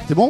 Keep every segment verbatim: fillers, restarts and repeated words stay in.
T'es bon ?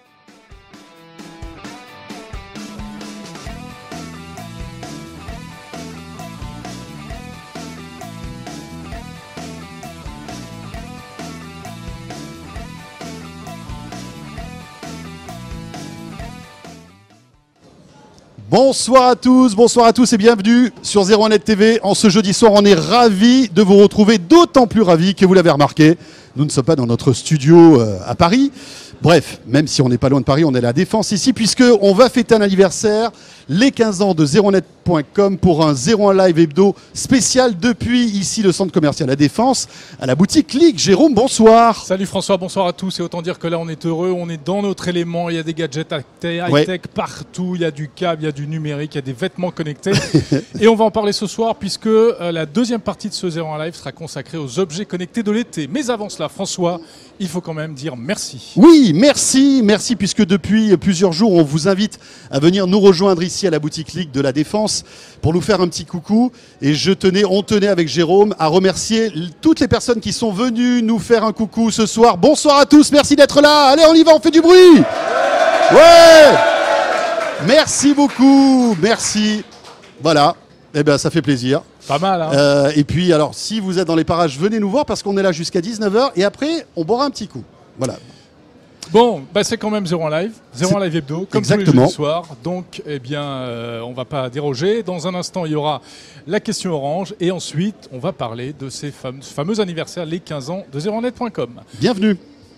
Bonsoir à tous, bonsoir à tous et bienvenue sur zéro un net T V. En ce jeudi soir, on est ravis de vous retrouver, d'autant plus ravis que vous l'avez remarqué, nous ne sommes pas dans notre studio euh, à Paris. Bref, même si on n'est pas loin de Paris, on est à la Défense ici, puisqu'on va fêter un anniversaire, les quinze ans de zéro net point com pour un zéro un Live hebdo spécial depuis ici le centre commercial La Défense, à la boutique Click. Jérôme, bonsoir. Salut François, bonsoir à tous. Et autant dire que là, on est heureux, on est dans notre élément. Il y a des gadgets high-tech Ouais. partout, il y a du câble, il y a du numérique, il y a des vêtements connectés. Et on va en parler ce soir, puisque euh, la deuxième partie de ce zéro un Live sera consacrée aux objets connectés de l'été. Mais avant cela, François, il faut quand même dire merci. Oui, merci, merci, puisque depuis plusieurs jours, on vous invite à venir nous rejoindre ici à la boutique Click de La Défense pour nous faire un petit coucou. Et je tenais, on tenait avec Jérôme à remercier toutes les personnes qui sont venues nous faire un coucou ce soir. Bonsoir à tous, merci d'être là. Allez, on y va, on fait du bruit. Ouais. Merci beaucoup, merci. Voilà, eh ben ça fait plaisir. Pas mal, hein. Euh, et puis, alors, si vous êtes dans les parages, venez nous voir parce qu'on est là jusqu'à dix-neuf heures et après, on boira un petit coup. Voilà. Bon, bah c'est quand même zéro un Live, zéro un Live hebdo, comme Exactement. tous les jeudis soirs. Donc, eh bien, euh, on va pas déroger. Dans un instant, il y aura la question orange. Et ensuite, on va parler de ces fameux, fameux anniversaires, les quinze ans de zéro un net point com. Bienvenue.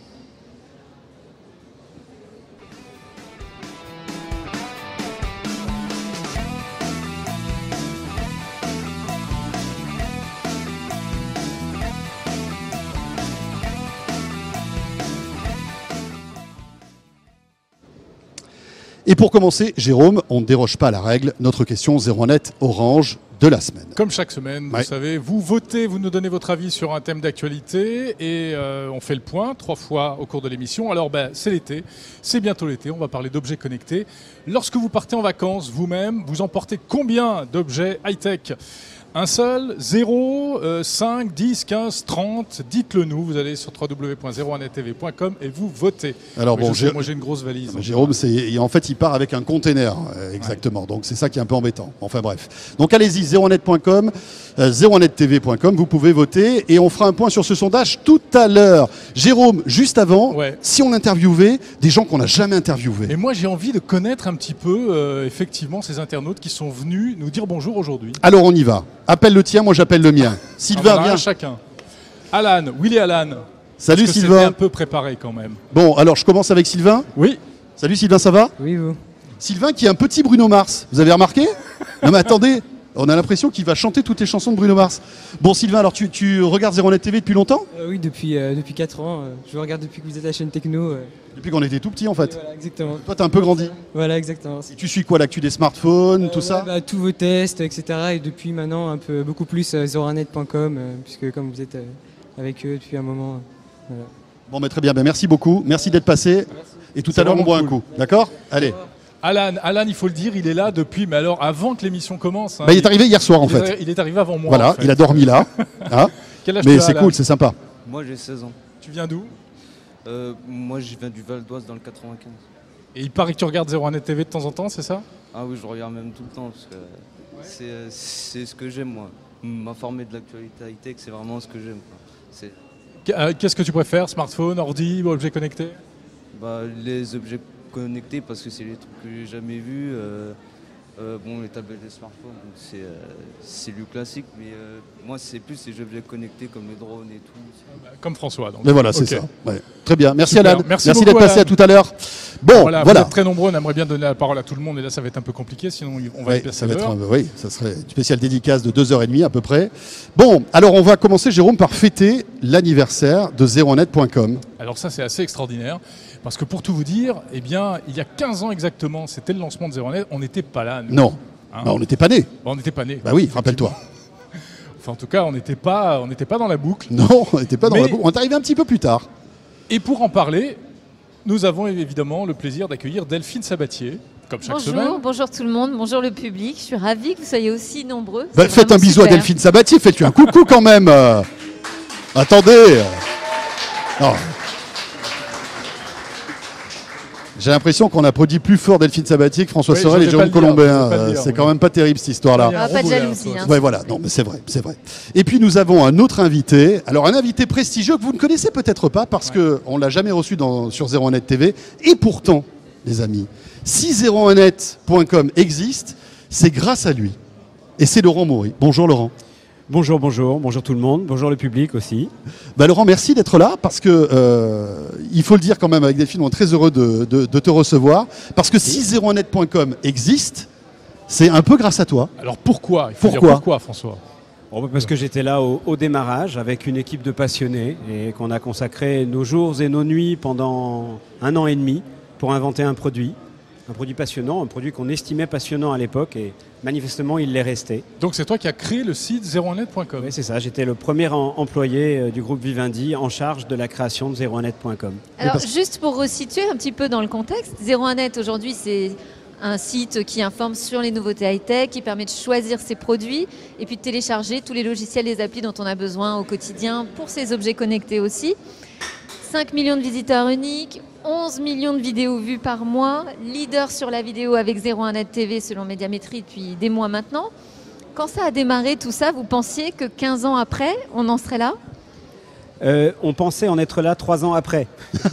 Et pour commencer, Jérôme, on ne déroge pas à la règle. Notre question zéro un net orange de la semaine. Comme chaque semaine, Ouais. vous savez, vous votez, vous nous donnez votre avis sur un thème d'actualité et euh, on fait le point trois fois au cours de l'émission. Alors, ben, c'est l'été, c'est bientôt l'été, on va parler d'objets connectés. Lorsque vous partez en vacances, vous-même, vous emportez combien d'objets high-tech ? Un seul, zéro, euh, cinq, dix, quinze, trente, dites-le nous, vous allez sur w w w point zéro un net t v point com et vous votez. Alors Oui, bon, je sais, Jé- moi j'ai une grosse valise. Jérôme, c'est, en fait, il part avec un container, euh, exactement. Donc c'est ça qui est un peu embêtant. Enfin bref. Donc allez-y, zéro un net point com, euh, zéro un net t v point com, vous pouvez voter et on fera un point sur ce sondage tout à l'heure. Jérôme, juste avant, Ouais. si on interviewait des gens qu'on n'a jamais interviewés. Et moi j'ai envie de connaître un petit peu euh, effectivement ces internautes qui sont venus nous dire bonjour aujourd'hui. Alors on y va. Appelle le tien, moi j'appelle le mien. Sylvain, On en a viens. un chacun. Alan, Willy Alan. Salut Parce que c'était Sylvain. un peu préparé quand même. Bon, alors je commence avec Sylvain. Oui. Salut Sylvain, ça va ? Oui, vous. Sylvain qui est un petit Bruno Mars. Vous avez remarqué ? Non mais attendez, on a l'impression qu'il va chanter toutes les chansons de Bruno Mars. Bon Sylvain, alors tu, tu regardes zéro un net T V depuis longtemps ? Euh, oui, depuis, euh, depuis quatre ans. euh, je vous regarde depuis que vous êtes à la chaîne Techno. euh, Depuis qu'on était tout petit en et fait. voilà, exactement. Toi t'as un peu grandi. Voilà, exactement. Et tu suis quoi, l'actu des smartphones, Euh, tout ouais, ça ? bah, tous vos tests, et cetera. Et depuis maintenant, un peu beaucoup plus euh, zéro un net point com, euh, puisque comme vous êtes euh, avec eux depuis un moment. euh, voilà. Bon mais très bien, ben, merci beaucoup, merci d'être passé. Et tout C'est à l'heure on vraiment boit un cool. coup, d'accord ? Allez. Alan, Alan, il faut le dire, il est là depuis, mais alors avant que l'émission commence. hein, Bah, il est arrivé hier soir en il est fait. arri- Il est arrivé avant moi. Voilà, en fait. il a dormi là. Hein, Quel âge mais tu as, c'est Alan cool, c'est sympa. Moi j'ai seize ans. Tu viens d'où ? Euh, moi je viens du Val d'Oise dans le quatre-vingt-quinze. Et il paraît que tu regardes zéro un net T V de temps en temps, c'est ça ? Ah oui, je regarde même tout le temps parce que c'est, euh, c'est ce que j'aime moi. M'informer de l'actualité high-tech, c'est vraiment ce que j'aime. quoi. C'est Qu- euh, Qu'est-ce que tu préfères ? Smartphone, ordi, objet connecté ? bah, les objets connectés parce que c'est les trucs que j'ai jamais vus. euh, euh, bon, les tablettes et smartphones, donc c'est, euh, c'est du classique, mais euh, moi c'est plus les objets connectés comme les drones et tout. Comme François. Donc. Mais voilà, c'est Ok. ça. Ouais. Très bien, merci Super. Alan. Merci d'être beaucoup, passé, Alan. à tout à l'heure. Bon, Voilà, voilà. vous êtes très nombreux, on aimerait bien donner la parole à tout le monde, et là ça va être un peu compliqué, sinon on va Ouais, être passé ça va être l'heure. un- oui, ça serait une spéciale dédicace de deux heures trente à peu près. Bon, alors on va commencer, Jérôme, par fêter l'anniversaire de zéro un net point com. Alors ça c'est assez extraordinaire, parce que pour tout vous dire, eh bien, il y a quinze ans exactement, c'était le lancement de zéro un net, on n'était pas là. Nous. Non, Hein bah, on n'était pas nés. Bon, on n'était pas nés. Bah oui, rappelle-toi. Enfin, en tout cas, on n'était pas, on n'était pas dans la boucle. Non, on n'était pas dans Mais- la boucle. On est arrivé un petit peu plus tard. Et pour en parler, nous avons évidemment le plaisir d'accueillir Delphine Sabatier, comme chaque Bonjour, semaine. bonjour tout le monde, bonjour le public. Je suis ravie que vous soyez aussi nombreux. Bah, C'est faites un vraiment bisou à super. Delphine Sabatier, faites-lui un coucou quand même. Euh, Attendez. Non. J'ai l'impression qu'on applaudit plus fort Delphine Sabatier que François Oui, Sorel et j'osais Jérôme pas le dire, Colombin. j'osais pas le Euh, dire, C'est oui. quand même pas terrible cette histoire-là. Il y a un Ah, pas de rond-boulin, jalousie, toi. hein. Ouais, voilà, non, mais c'est vrai, c'est vrai. Et puis nous avons un autre invité. Alors un invité prestigieux que vous ne connaissez peut-être pas parce que on l'a jamais reçu dans, sur zéro un net T V. Et pourtant, les amis, si zéro un net point com existe, c'est grâce à lui. Et c'est Laurent Maury. Bonjour Laurent. Bonjour, bonjour, bonjour tout le monde, bonjour le public aussi. Bah Laurent, merci d'être là parce que euh, il faut le dire quand même avec Delphine, on est très heureux de, de- de te recevoir parce que si zéro un net point com existe, c'est un peu grâce à toi. Alors pourquoi Il faut Pourquoi dire pourquoi, François? Bon, bah, parce que j'étais là au, au démarrage avec une équipe de passionnés et qu'on a consacré nos jours et nos nuits pendant un an et demi pour inventer un produit. Un produit passionnant, un produit qu'on estimait passionnant à l'époque et manifestement il l'est resté. Donc c'est toi qui as créé le site zéro un net point com. Oui, c'est ça, j'étais le premier en- employé euh, du groupe Vivendi en charge de la création de zéro un net point com. Alors, parce- juste pour resituer un petit peu dans le contexte, zéro un net aujourd'hui, c'est un site qui informe sur les nouveautés high-tech, qui permet de choisir ses produits et puis de télécharger tous les logiciels, les applis dont on a besoin au quotidien pour ces objets connectés aussi. cinq millions de visiteurs uniques, onze millions de vidéos vues par mois, leader sur la vidéo avec zéro un net T V selon Médiamétrie depuis des mois maintenant. Quand ça a démarré tout ça, vous pensiez que quinze ans après, on en serait là? Euh, on pensait en être là trois ans après.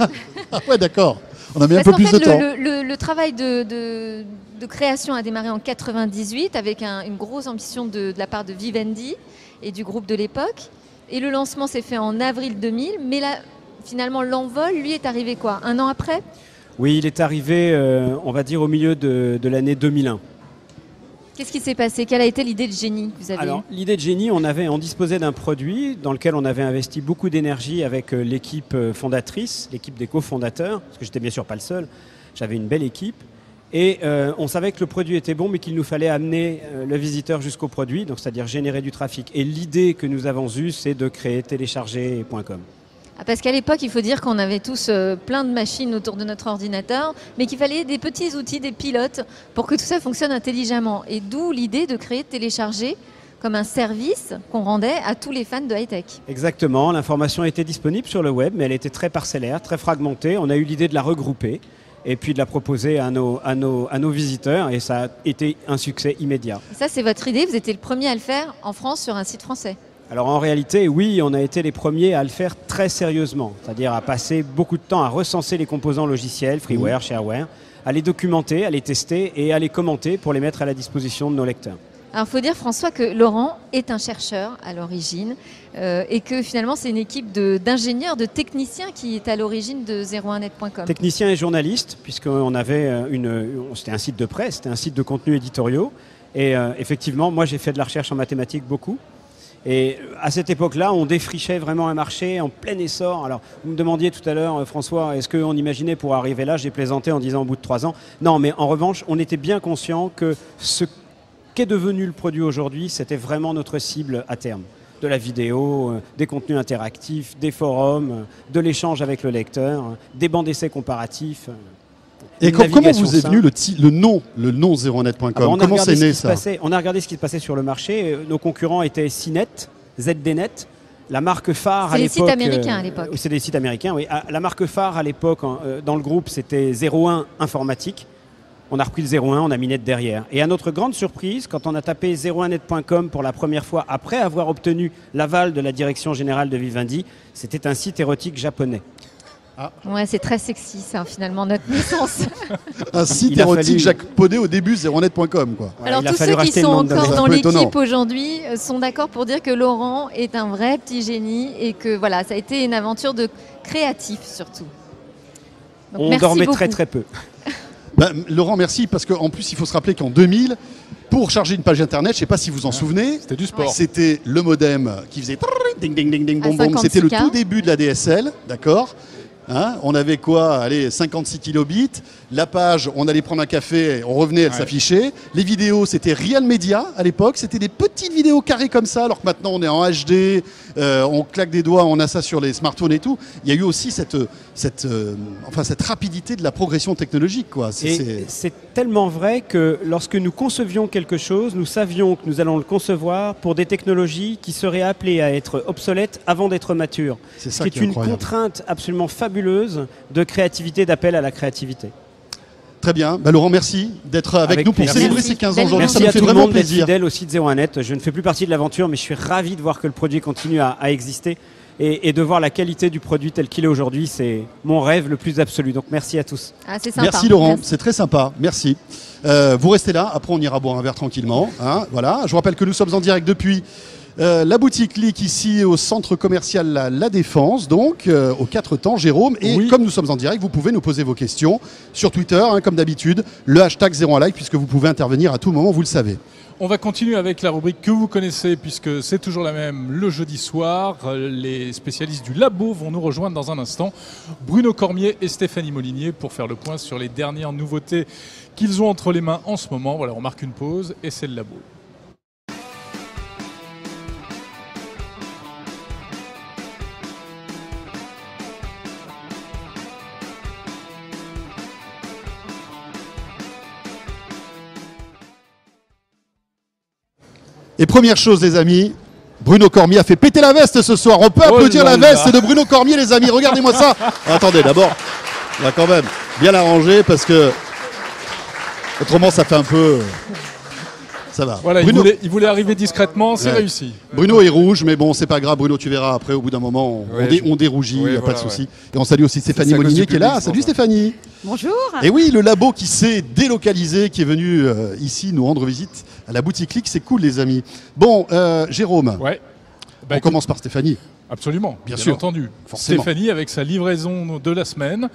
Ah ouais, d'accord. On a mis un Parce peu qu'en plus fait, de le, temps. le- le- le travail de, de- de création a démarré en quatre-vingt-dix-huit avec un- une grosse ambition de, de la part de Vivendi et du groupe de l'époque. Et le lancement s'est fait en avril deux mille. Mais là, finalement, l'envol, lui, est arrivé quoi? Un an après? Oui, il est arrivé, euh, on va dire, au milieu de, de l'année deux mille un. Qu'est-ce qui s'est passé? Quelle a été l'idée de génie que vous avez Alors, eue? l'idée de génie, on, avait, on disposait d'un produit dans lequel on avait investi beaucoup d'énergie avec euh, l'équipe euh, fondatrice, l'équipe des cofondateurs, parce que j'étais bien sûr pas le seul, j'avais une belle équipe. Et euh, on savait que le produit était bon, mais qu'il nous fallait amener euh, le visiteur jusqu'au produit, donc c'est-à-dire générer du trafic. Et l'idée que nous avons eue, c'est de créer télécharger point com. Ah, parce qu'à l'époque, il faut dire qu'on avait tous euh, plein de machines autour de notre ordinateur, mais qu'il fallait des petits outils, des pilotes, pour que tout ça fonctionne intelligemment. Et d'où l'idée de créer Télécharger comme un service qu'on rendait à tous les fans de high-tech. Exactement, l'information était disponible sur le web, mais elle était très parcellaire, très fragmentée. On a eu l'idée de la regrouper et puis de la proposer à nos, à nos, à nos visiteurs, et ça a été un succès immédiat. Et ça, c'est votre idée, vous étiez le premier à le faire en France sur un site français. Alors en réalité, oui, on a été les premiers à le faire très sérieusement, c'est-à-dire à passer beaucoup de temps à recenser les composants logiciels, freeware, shareware, à les documenter, à les tester et à les commenter pour les mettre à la disposition de nos lecteurs. Alors, il faut dire, François, que Laurent est un chercheur à l'origine euh, et que finalement, c'est une équipe de- d'ingénieurs, de, techniciens qui est à l'origine de zéro un net point com. Technicien et journaliste, puisqu'on avait euh, une, c'était un site de presse, c'était un site de contenus éditoriaux. Et euh, effectivement, moi j'ai fait de la recherche en mathématiques beaucoup. Et à cette époque-là, on défrichait vraiment un marché en plein essor. Alors, vous me demandiez tout à l'heure, euh, François, est-ce qu'on imaginait pour arriver là? J'ai plaisanté en disant au bout de trois ans. Non, mais en revanche, on était bien conscient que ce qu'est devenu le produit aujourd'hui, c'était vraiment notre cible à terme. De la vidéo, euh, des contenus interactifs, des forums, euh, de l'échange avec le lecteur, euh, des bancs d'essais comparatifs. euh, Et une com- comment navigation vous est simple. venu le, ti- le nom, le nom zéro un net point com? Ah bah, on a Comment regardé c'est ce né qui se ça? passait- On a regardé ce qui se passait sur le marché. Euh, Nos concurrents étaient C net, Z D net, la marque phare C'est à les l'époque. sites américains à l'époque. euh, C'est des sites américains, oui. Ah, La marque phare à l'époque en- euh, dans le groupe, c'était zéro un informatique. On a repris le zéro un, on a mis net derrière. Et à notre grande surprise, quand on a tapé zéro un net point com pour la première fois, après avoir obtenu l'aval de la direction générale de Vivendi, c'était un site érotique japonais. Ouais, c'est très sexy, ça, finalement, notre naissance. Un site Il a érotique fallu- japonais au début, zéro un net point com quoi. Voilà, Alors, il a tous fallu ceux qui racheter le sont nom de encore domaine. dans C'est un peu l'équipe étonnant. aujourd'hui euh, sont d'accord pour dire que Laurent est un vrai petit génie et que voilà, ça a été une aventure de créatif surtout. Donc, On merci dormait beaucoup. très très peu. Bah, Laurent, merci, parce qu'en plus, il faut se rappeler qu'en deux mille, pour charger une page internet, je ne sais pas si vous en souvenez, C'était du sport. c'était le modem qui faisait ding ding ding ding À bom bom. C'était le cinquante-six K. tout début de la D S L, d'accord? Hein, on avait quoi? Allez, cinquante-six kilobits. La page, on allait prendre un café, on revenait, elle Ouais. s'affichait. Les vidéos, c'était Real Media à l'époque. C'était des petites vidéos carrées comme ça, alors que maintenant on est en H D, euh, on claque des doigts, on a ça sur les smartphones et tout. Il y a eu aussi cette, cette, euh, enfin, cette rapidité de la progression technologique, quoi. C'est- Et c'est- c'est tellement vrai que lorsque nous concevions quelque chose, nous savions que nous allons le concevoir pour des technologies qui seraient appelées à être obsolètes avant d'être matures. C'est Ce ça qui qui est est une incroyable. contrainte absolument fabuleuse de créativité, d'appel à la créativité. Très bien. Bah, Laurent, merci d'être avec, Avec nous pour plaisir. célébrer Merci. ces quinze ans Belle aujourd'hui. Ça Merci nous à fait tout le vraiment monde d'être plaisir. fidèle au site zéro un net. Je ne fais plus partie de l'aventure, mais je suis ravi de voir que le produit continue à, à exister et, et de voir la qualité du produit tel qu'il est aujourd'hui. C'est mon rêve le plus absolu. Donc merci à tous. Ah, c'est sympa. Merci Laurent, Merci. c'est très sympa. Merci. Euh, vous restez là. Après, on ira boire un verre tranquillement. Hein, voilà. Je vous rappelle que nous sommes en direct depuis euh, la boutique Lick ici au centre commercial La, La Défense, donc euh, aux quatre temps, Jérôme. Et Oui. comme nous sommes en direct, vous pouvez nous poser vos questions sur Twitter, hein, comme d'habitude, le hashtag zéro un like, puisque vous pouvez intervenir à tout moment, vous le savez. On va continuer avec la rubrique que vous connaissez puisque c'est toujours la même le jeudi soir. Les spécialistes du labo vont nous rejoindre dans un instant. Bruno Cormier et Stéphanie Molinier pour faire le point sur les dernières nouveautés qu'ils ont entre les mains en ce moment. Voilà, on marque une pause et c'est le labo. Et première chose, les amis, Bruno Cormier a fait péter la veste ce soir. On peut Oh applaudir là la veste là. de Bruno Cormier, les amis. Regardez-moi ça. Attendez, d'abord, on va quand même bien l'arranger parce que autrement, ça fait un peu. Ça va. Voilà, il Bruno, voulait, il voulait arriver discrètement, c'est Ouais. réussi. Bruno est rouge, mais bon, c'est pas grave. Bruno, tu verras après, au bout d'un moment, on, Ouais, dé- je- on dérougit, il Ouais, n'y a voilà, pas de souci. ouais. Et on salue aussi Stéphanie C'est à cause Molinier du qui est là. public, Salut c'est pour ça. Stéphanie. Bonjour. Et oui, le labo qui s'est délocalisé, qui est venu euh, ici nous rendre visite à la boutique Lick, c'est cool, les amis. Bon, euh, Jérôme, Ouais. Bah, on écoute, commence par Stéphanie. Absolument, Bien bien, sûr. entendu. Forcément. Stéphanie avec sa livraison de la semaine.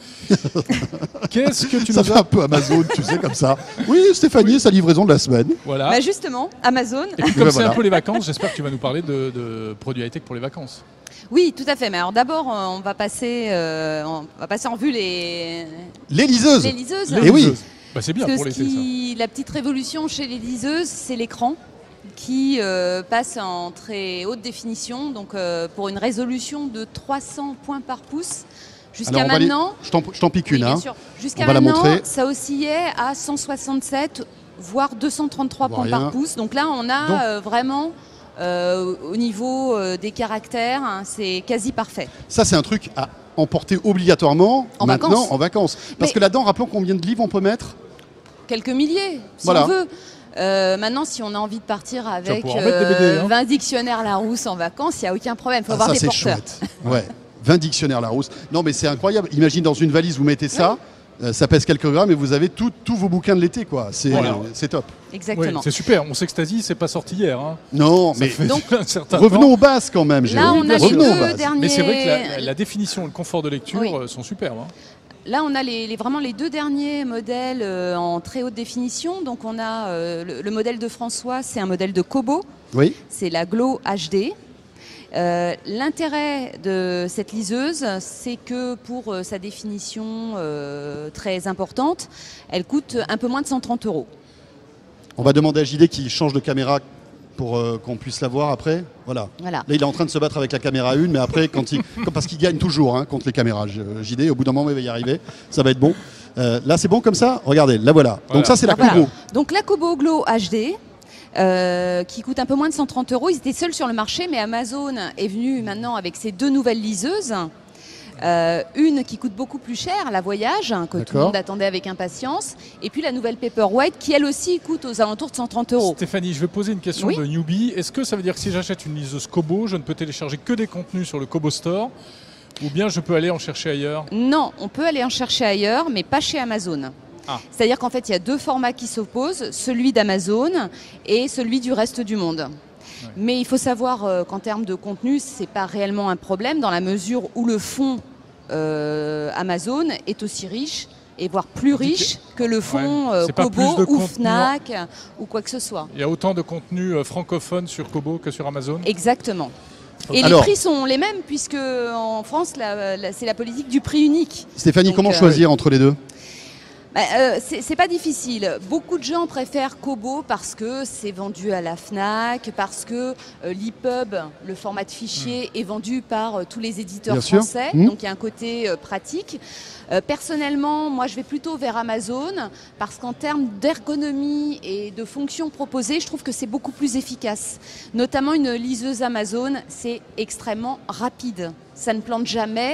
Qu'est-ce que tu Ça nous fait as... un peu Amazon, tu sais, comme ça. Oui, Stéphanie, sa livraison de la semaine. Voilà. Bah justement, Amazon. Et puis comme Ouais, c'est voilà. un peu les vacances, j'espère que tu vas nous parler de, de produits high-tech pour les vacances. Oui, tout à fait. Mais alors d'abord, euh, on va passer, euh, on va passer en vue les, Les liseuses. les liseuses. Eh oui. liseuses. Bah, c'est bien Parce pour que l'été, ce qui- la petite révolution chez les liseuses, c'est l'écran qui euh, passe en très haute définition, donc euh, pour une résolution de trois cents points par pouce. Jusqu'à Alors, on va les- maintenant, Je t'en je t'en pique oui, une. bien Hein. sûr. Jusqu'à On va la maintenant, montrer. ça oscillait à cent soixante-sept, voire deux cent trente-trois Bon, points rien. par pouce. Donc là, on a Donc- euh, vraiment, euh, au niveau euh, des caractères, hein, c'est quasi parfait. Ça, c'est un truc à emporter obligatoirement En maintenant vacances. en vacances. Parce Mais- que là-dedans, rappelons combien de livres on peut mettre. Quelques milliers, si Voilà. on veut. Euh, maintenant, si on a envie de partir avec pouvoir en mettre des B D, hein. vingt dictionnaires Larousse en vacances, il n'y a aucun problème. Il faut Ah, avoir ça, des c'est porteurs. chouette. Ouais. vingt dictionnaires Larousse. Non, mais c'est incroyable. Imagine dans une valise, vous mettez ça. euh, ça pèse quelques grammes et vous avez tout- tous vos bouquins de l'été, quoi. C'est Voilà. euh, c'est top. Oui, Exactement. c'est super. On sait que Stasi, c'est pas sorti hier. Hein. Non, Ça mais fait Donc, un certain revenons temps. aux bases quand même, Là, Jérôme. on a les Revenons aux deux bases. derniers. Mais c'est vrai que la, la définition et le confort de lecture Oui. euh, sont superbes. hein. Là, on a les, les- vraiment les deux derniers modèles euh, en très haute définition. Donc, on a euh, le, le modèle de François, c'est un modèle de Kobo. Oui. C'est la Glow H D. Euh, L'intérêt de cette liseuse, c'est que pour euh, sa définition euh, très importante, elle coûte un peu moins de cent trente euros. On va demander à J D qui change de caméra pour euh, qu'on puisse la voir après. Voilà. Voilà. Là, il est en train de se battre avec la caméra une, mais après, quand il, comme- parce qu'il gagne toujours hein, contre les caméras. J- J D, au bout d'un moment, il va y arriver. Ça va être bon. Euh, là, c'est bon comme ça. Regardez, là voilà. Voilà. Donc ça, c'est la Voilà. Kobo. Donc la Kobo Glow H D, euh, qui coûte un peu moins de cent trente euros. Ils étaient seuls sur le marché, mais Amazon est venu maintenant avec ses deux nouvelles liseuses. Euh, une qui coûte beaucoup plus cher, la Voyage, hein, que tout le D'accord. monde attendait avec impatience. Et puis la nouvelle Paperwhite, qui elle aussi coûte aux alentours de cent trente euros. Stéphanie, je vais poser une question Oui. de newbie. Est-ce que ça veut dire que si j'achète une liseuse Kobo, je ne peux télécharger que des contenus sur le Kobo Store ou bien je peux aller en chercher ailleurs? Non, on peut aller en chercher ailleurs, mais pas chez Amazon. Ah. C'est-à-dire qu'en fait, il y a deux formats qui s'opposent, celui d'Amazon et celui du reste du monde. Ouais. Mais il faut savoir euh, qu'en termes de contenu, ce n'est pas réellement un problème dans la mesure où le fond euh, Amazon est aussi riche et voire plus On dit que- riche que le fond Ouais. euh, C'est pas Kobo plus de ou contenu en- Fnac ou quoi que ce soit. Il y a autant de contenus euh, francophones sur Kobo que sur Amazon? Exactement. Et Alors- les prix sont les mêmes puisque en France, la- la- c'est la politique du prix unique. Stéphanie, Donc, comment euh, choisir entre les deux? Bah, euh, c'est c'est pas difficile. Beaucoup de gens préfèrent Kobo parce que c'est vendu à la Fnac, parce que euh, l'e-pub, le format de fichier, est vendu par euh, tous les éditeurs Bien sûr. français. Mmh. Donc il y a un côté euh, pratique. Euh, personnellement, moi je vais plutôt vers Amazon parce qu'en termes d'ergonomie et de fonctions proposées, je trouve que c'est beaucoup plus efficace. Notamment une liseuse Amazon, c'est extrêmement rapide. Ça ne plante jamais.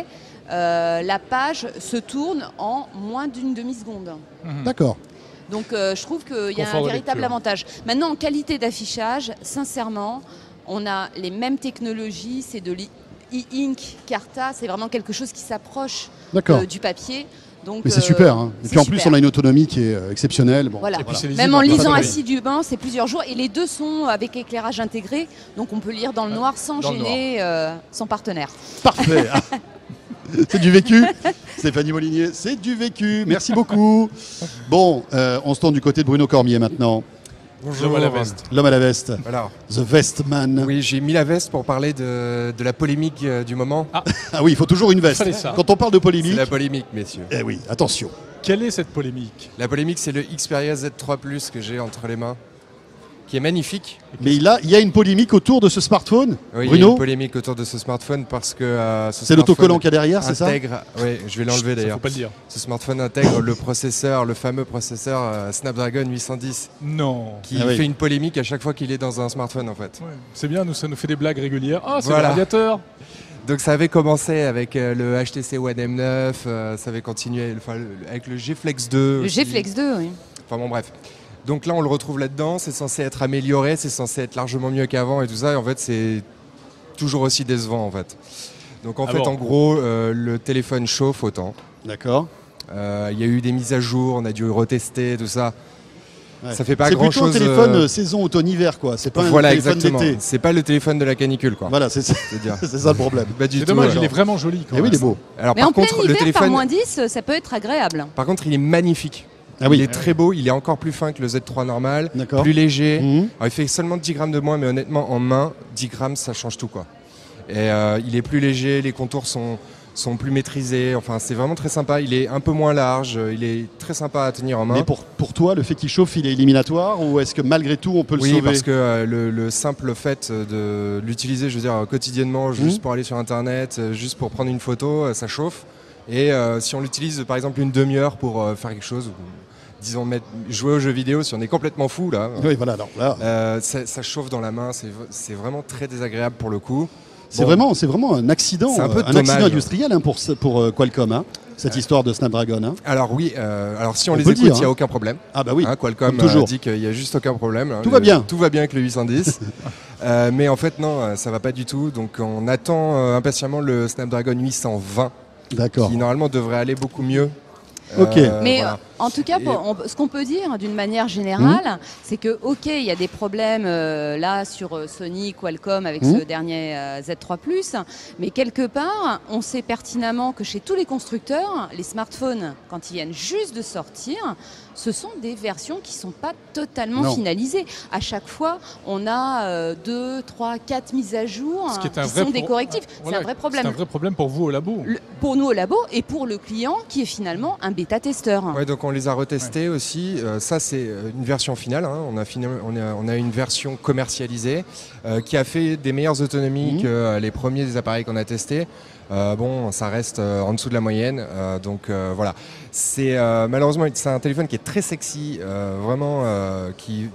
euh, la page se tourne en moins d'une demi-seconde. Mhm. D'accord. Donc euh, je trouve qu'il y a Confort un de véritable lecture. avantage. Maintenant, en qualité d'affichage, sincèrement, on a les mêmes technologies, c'est de l'e-ink, Carta, c'est vraiment quelque chose qui s'approche D'accord. euh, du papier. Donc, Mais c'est euh, super. Hein. Et c'est puis en plus, super. on a une autonomie qui est euh, exceptionnelle. Bon. Voilà. Et puis c'est lisible, Même en hein, pas lisant de bruit. assidûment, c'est plusieurs jours. Et les deux sont avec éclairage intégré, donc on peut lire dans le noir sans Dans le gêner euh, son partenaire. Parfait. Ah. C'est du vécu. Stéphanie Molinier, c'est du vécu. Merci beaucoup. Bon, euh, on se tourne du côté de Bruno Cormier maintenant. L'homme à la veste. L'homme à la veste. Voilà. The Vest Man. Oui, j'ai mis la veste pour parler de, de la polémique euh, du moment. Ah. Ah oui, il faut toujours une veste. Fallait ça. Quand on parle de C'est polémique, la polémique, messieurs. eh oui, attention. Quelle est cette polémique? La polémique, c'est le Xperia Z trois Plus que j'ai entre les mains, qui est magnifique. Mais il, a, il y a une polémique autour de ce smartphone, Oui, il y a Bruno. une polémique autour de ce smartphone parce que euh, ce C'est smartphone l'autocollant qu'il y a derrière, c'est ça? intègre. Oui, je vais l'enlever Ça, d'ailleurs. faut pas le dire. Ce smartphone intègre le processeur, le fameux processeur euh, Snapdragon huit cent dix, Non. qui Ah oui. fait une polémique à chaque fois qu'il est dans un smartphone en fait. Ouais, c'est bien, nous, ça nous fait des blagues régulières. Ah, c'est Voilà. le radiateur. Donc ça avait commencé avec euh, le H T C One M neuf, euh, ça avait continué enfin, le- avec le G Flex deux. Le aussi. G Flex deux, oui. Enfin bon bref. Donc là on le retrouve là-dedans, c'est censé être amélioré, c'est censé être largement mieux qu'avant et tout ça, et en fait c'est toujours aussi décevant en fait. Donc en Ah fait bon en gros euh, le téléphone chauffe autant. D'accord. Euh, Il y a eu des mises à jour, on a dû retester tout ça. Ouais. Ça fait pas C'est grand plutôt un chose. téléphone euh, euh, saison automne-hiver, quoi. C'est pas voilà un téléphone exactement. d'été. C'est pas le téléphone de la canicule quoi. Voilà, c'est ça, Je veux dire. c'est ça le problème. Pas du C'est tout. dommage, alors. il est vraiment joli quand Et oui, même. il est beau. Alors Mais par en plein contre le hiver, par téléphone, moins dix, ça peut être agréable. par contre il est magnifique. Ah oui. Il est très beau, il est encore plus fin que le Z trois normal, D'accord. plus léger. Mhm. Alors, il fait seulement dix grammes de moins, mais honnêtement, en main, dix grammes, ça change tout, quoi. Et euh, il est plus léger, les contours sont, sont plus maîtrisés. Enfin, c'est vraiment très sympa. Il est un peu moins large, il est très sympa à tenir en main. Mais pour, pour toi, le fait qu'il chauffe, il est éliminatoire ou est-ce que malgré tout, on peut le oui, sauver? parce que euh, le, le simple fait de l'utiliser, je veux dire, quotidiennement, juste Mhm. pour aller sur Internet, euh, juste pour prendre une photo, euh, ça chauffe. Et euh, si on l'utilise, par exemple, une demi-heure pour euh, faire quelque chose, ou, disons, mettre, jouer aux jeux vidéo, si on est complètement fou, là, Oui, voilà. Alors là, euh, ça, ça chauffe dans la main, c'est c'est vraiment très désagréable pour le coup. c'est Bon. vraiment, c'est vraiment un accident, C'est un peu euh, dommage. accident industriel hein, pour, ce- pour euh, Qualcomm, hein, cette histoire de Snapdragon. Hein. Alors oui, euh, alors si on, On les peut écoute, le il dire, n'y a hein. aucun problème. Ah bah oui. Hein, Qualcomm comme toujours. euh, dit qu'il n'y a juste aucun problème. hein. Tout Le- va bien. Tout va bien avec le huit cent dix. Euh, mais en fait, non, euh, ça va pas du tout. Donc on attend euh, impatiemment le Snapdragon huit cent vingt, D'accord. qui normalement devrait aller beaucoup mieux. Ok. Mais voilà. euh, en tout cas, Et- pour- on- ce qu'on peut dire d'une manière générale, c'est que, ok, il y a des problèmes euh, là sur euh, Sony, Qualcomm avec Mhm. ce dernier euh, Z trois Plus, mais quelque part, on sait pertinemment que chez tous les constructeurs, les smartphones, quand ils viennent juste de sortir, ce sont des versions qui ne sont pas totalement Non. finalisées. À chaque fois, on a euh, deux, trois, quatre mises à jour Ce qui est un qui vrai sont des pro- correctifs. Voilà, c'est un vrai problème. C'est un vrai problème pour vous au labo. Le- pour nous au labo et pour le client qui est finalement un bêta-testeur. Ouais, donc on les a retestés aussi. Euh, ça, c'est euh, une version finale. hein. On, a fini- on, a, on a une version commercialisée euh, qui a fait des meilleures autonomies Mhm. que euh, les premiers des appareils qu'on a testés. Euh, bon, ça reste euh, en dessous de la moyenne. euh, donc euh, voilà. C'est euh, malheureusement c'est un téléphone qui est très sexy, euh, vraiment euh, qui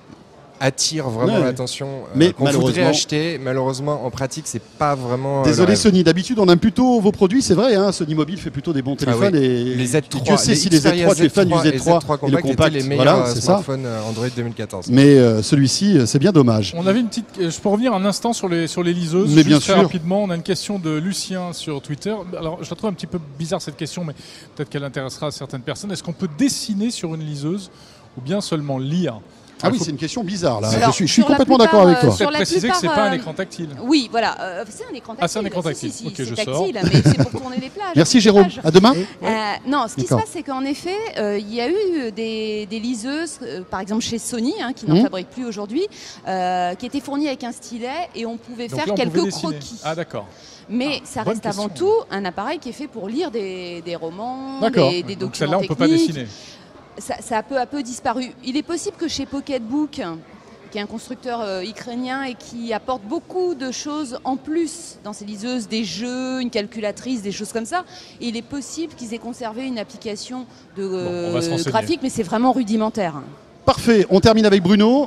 attire vraiment Ouais. l'attention. euh, Mais qu'on voudrait malheureusement- acheter. Malheureusement, en pratique, c'est pas vraiment. euh, Désolé le rêve. Sony, d'habitude on aime plutôt vos produits, c'est vrai, hein, Sony Mobile fait plutôt des bons téléphones Ah oui. et Les Z trois, Dieu sait si les Z Xperia trois, tu es fan du Z Z trois, et Z trois et le compact compact, étaient les meilleurs voilà, euh, c'est ça. smartphones euh, Android deux mille quatorze. Mais euh, celui-ci, euh, c'est bien dommage. On avait une petite. euh, Je peux revenir un instant sur les sur les liseuses. Mais juste bien très sûr. rapidement, on a une question de Lucien sur Twitter. Alors, je la trouve un petit peu bizarre cette question, mais peut-être qu'elle intéressera certaines personnes. Est-ce qu'on peut dessiner sur une liseuse ou bien seulement lire? Ah oui, Il faut c'est une question bizarre là. Alors, je suis, je suis sur la complètement plupart, d'accord avec euh, toi. sur peut-être la préciser que c'est plupart, pas un euh, écran tactile. Oui, voilà, euh, c'est un écran tactile. Ah, c'est un écran Si, tactile. si, si, Ok, c'est je tactile, sors. mais c'est pour tourner les plages. Merci les Jérôme, plages. à demain. Euh, non, ce qui se D'accord. passe, c'est qu'en effet, euh, il y a eu des, des liseuses, euh, par exemple chez Sony, hein, qui n'en Mhm. fabrique plus aujourd'hui, euh, qui étaient fournies avec un stylet et on pouvait Donc faire là, on pouvait quelques dessiner. croquis. Ah d'accord. Mais Ah, ça bonne reste avant question. tout un appareil qui est fait pour lire des, des romans, D'accord. des, des Donc documents celle-là, on peut pas techniques. dessiner. Ça, ça a peu à peu disparu. Il est possible que chez Pocketbook, qui est un constructeur euh, ukrainien et qui apporte beaucoup de choses en plus dans ses liseuses, des jeux, une calculatrice, des choses comme ça, et il est possible qu'ils aient conservé une application de Bon, on va se euh, renseigner. graphique, mais c'est vraiment rudimentaire. Parfait, on termine avec Bruno.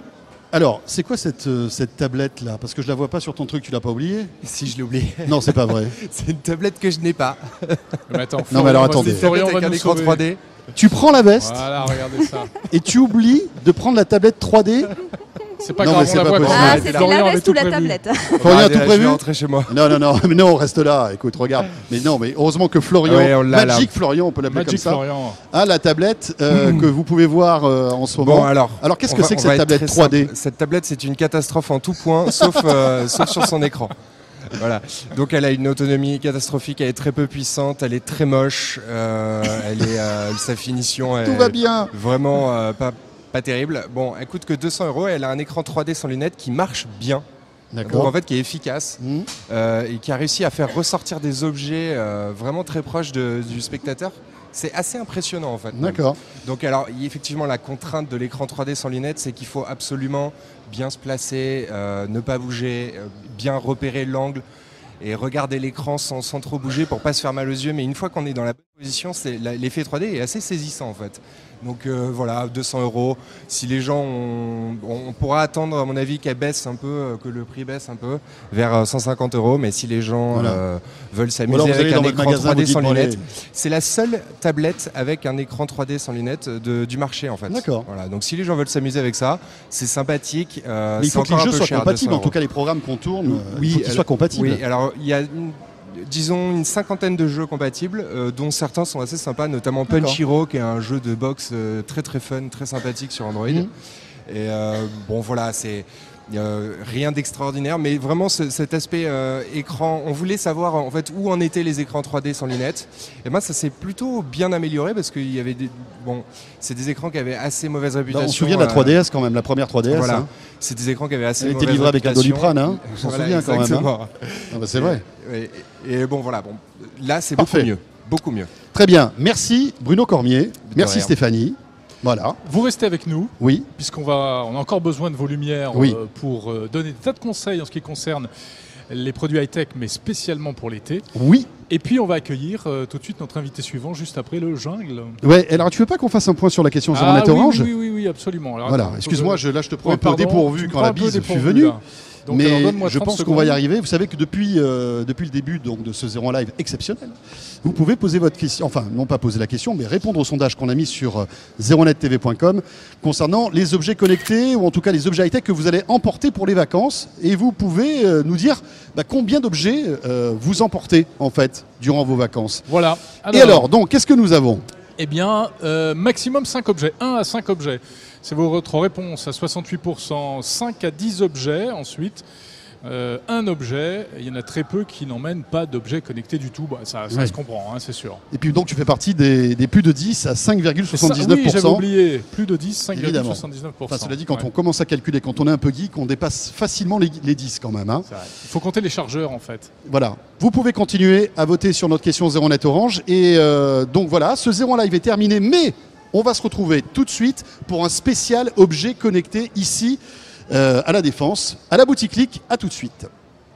Alors, c'est quoi cette, euh, cette tablette-là? Parce que je la vois pas sur ton truc, tu l'as pas oublié? Si je l'ai oublié. Non, c'est pas vrai. C'est une tablette que je n'ai pas. Mais attends, Non, mais alors, Florian, attendez. vas-y, Florian va Avec un nous écran sauver. trois D. Tu prends la veste Voilà, regardez ça. et tu oublies de prendre la tablette trois D. C'est pas Non, grave, mais on c'est la pas voit. possible. quand Ah, même. c'est Florian la avait veste tout ou la prévu. tablette? Florian a Allez, tout Je vais prévu? rentrer chez moi. Non, non, non, mais non, on reste là. Écoute, regarde. Mais non, mais heureusement que Florian, Ouais, on l'a, Magic là. Florian, on peut l'appeler comme Magic ça, Florian. a la tablette euh, que vous pouvez voir euh, en ce moment. Bon, alors. Alors, qu'est-ce on que va- c'est que on va cette être tablette très trois D? simple. Cette tablette, c'est une catastrophe en tout point, sauf, euh, sauf sur son écran. Voilà. Donc elle a une autonomie catastrophique, elle est très peu puissante, elle est très moche, euh, elle est, euh, sa finition est Tout va bien. vraiment euh, pas, pas terrible. Bon, elle coûte que deux cents euros, elle a un écran trois D sans lunettes qui marche bien. Donc D'accord. en fait qui est efficace Mmh. euh, et qui a réussi à faire ressortir des objets euh, vraiment très proches de- du spectateur. C'est assez impressionnant en fait. même. D'accord. Donc alors il y a effectivement la contrainte de l'écran trois D sans lunettes, c'est qu'il faut absolument bien se placer, euh, ne pas bouger, euh, bien repérer l'angle et regarder l'écran sans, sans trop bouger pour pas se faire mal aux yeux. Mais une fois qu'on est dans la bonne position, c'est, la- l'effet trois D est assez saisissant en fait. Donc euh, voilà, deux cents euros. Si les gens, ont- on, on pourra attendre à mon avis qu'elle baisse un peu, euh, que le prix baisse un peu vers euh, cent cinquante euros. Mais si les gens Voilà. euh, veulent Ou s'amuser alors vous avec allez un dans votre écran magasin, trois D vous dites, sans bon, allez. lunettes, c'est la seule tablette avec un écran trois D sans lunettes de- du marché en fait. D'accord. Voilà, donc si les gens veulent s'amuser avec ça, c'est sympathique. euh, Mais il c'est faut que les encore un jeux peu soient cher, compatibles. deux En cents tout cas, les programmes qu'on tourne, euh, il Oui, faut qu'ils alors- soient compatibles. Oui, alors il y a une- disons une cinquantaine de jeux compatibles, euh, dont certains sont assez sympas, notamment D'accord. Punch Hero, qui est un jeu de boxe euh, très très fun, très sympathique sur Android. Mhm. Et euh, bon voilà, c'est euh, rien d'extraordinaire, mais vraiment ce- cet aspect euh, écran, on voulait savoir en fait où en étaient les écrans trois D sans lunettes. Et ben ça s'est plutôt bien amélioré parce qu'il y avait des bon, c'est des écrans qui avaient assez mauvaise Non, réputation. on se souvient de la euh, trois D S quand même, la première trois D S. Voilà, hein. c'est des écrans qui avaient assez Elle était mauvaise livrée avec un réputation. Doliprane, hein. On s'en Voilà, souvient quand même. hein. exactement. Ah bah, c'est vrai. Et, et bon voilà, bon, là c'est beaucoup Parfait. mieux, beaucoup mieux. Très bien. Merci Bruno Cormier. Merci rien. Stéphanie. Voilà. Vous restez avec nous, Oui. puisqu'on va, on a encore besoin de vos lumières Oui. euh, pour euh, donner des tas de conseils en ce qui concerne les produits high-tech, mais spécialement pour l'été. Oui. Et puis on va accueillir euh, tout de suite notre invité suivant, juste après le jungle. Ouais. Alors tu veux pas qu'on fasse un point sur la question zéro Ah net oui, Orange? oui, oui, oui, absolument. Alors, Voilà. attends, faut Excuse-moi, que- je, là je te prends Ouais, un peu au pardon, dépourvu tu me quand prends la un peu bise fut dépourvu, venue. là. Donc, alors, Mais donne-moi je trente pense qu'on va y secondes. arriver. Vous savez que depuis, euh, depuis le début donc, de ce zéro un live exceptionnel, vous pouvez poser votre question, enfin non pas poser la question, mais répondre au sondage qu'on a mis sur euh, zéro net t v point com concernant les objets connectés ou en tout cas les objets high-tech que vous allez emporter pour les vacances. Et vous pouvez euh, nous dire bah, combien d'objets euh, vous emportez en fait durant vos vacances. Voilà. Et alors, donc, qu'est-ce que nous avons? Eh bien, euh, maximum cinq objets, un à cinq objets. C'est votre réponse à soixante-huit pour cent, cinq à dix objets ensuite. Euh, un objet, il y en a très peu qui n'emmènent pas d'objet connecté du tout. Bah, ça ça Ouais. se comprend, hein, c'est sûr. Et puis donc tu fais partie des, des plus de dix à cinq virgule soixante-dix-neuf pour Oui, j'avais cent. oublié. Plus de dix, cinq virgule Évidemment. soixante-dix-neuf pour cent. Enfin, cela dit, quand Ouais. on commence à calculer, quand on est un peu geek, on dépasse facilement les, les dix quand même. hein. C'est vrai. Il faut compter les chargeurs en fait. Voilà. Vous pouvez continuer à voter sur notre question zéro net Orange. Et euh, donc voilà, ce zéro live est terminé, mais on va se retrouver tout de suite pour un spécial objet connecté ici euh, à la Défense, à la boutique Click. À tout de suite.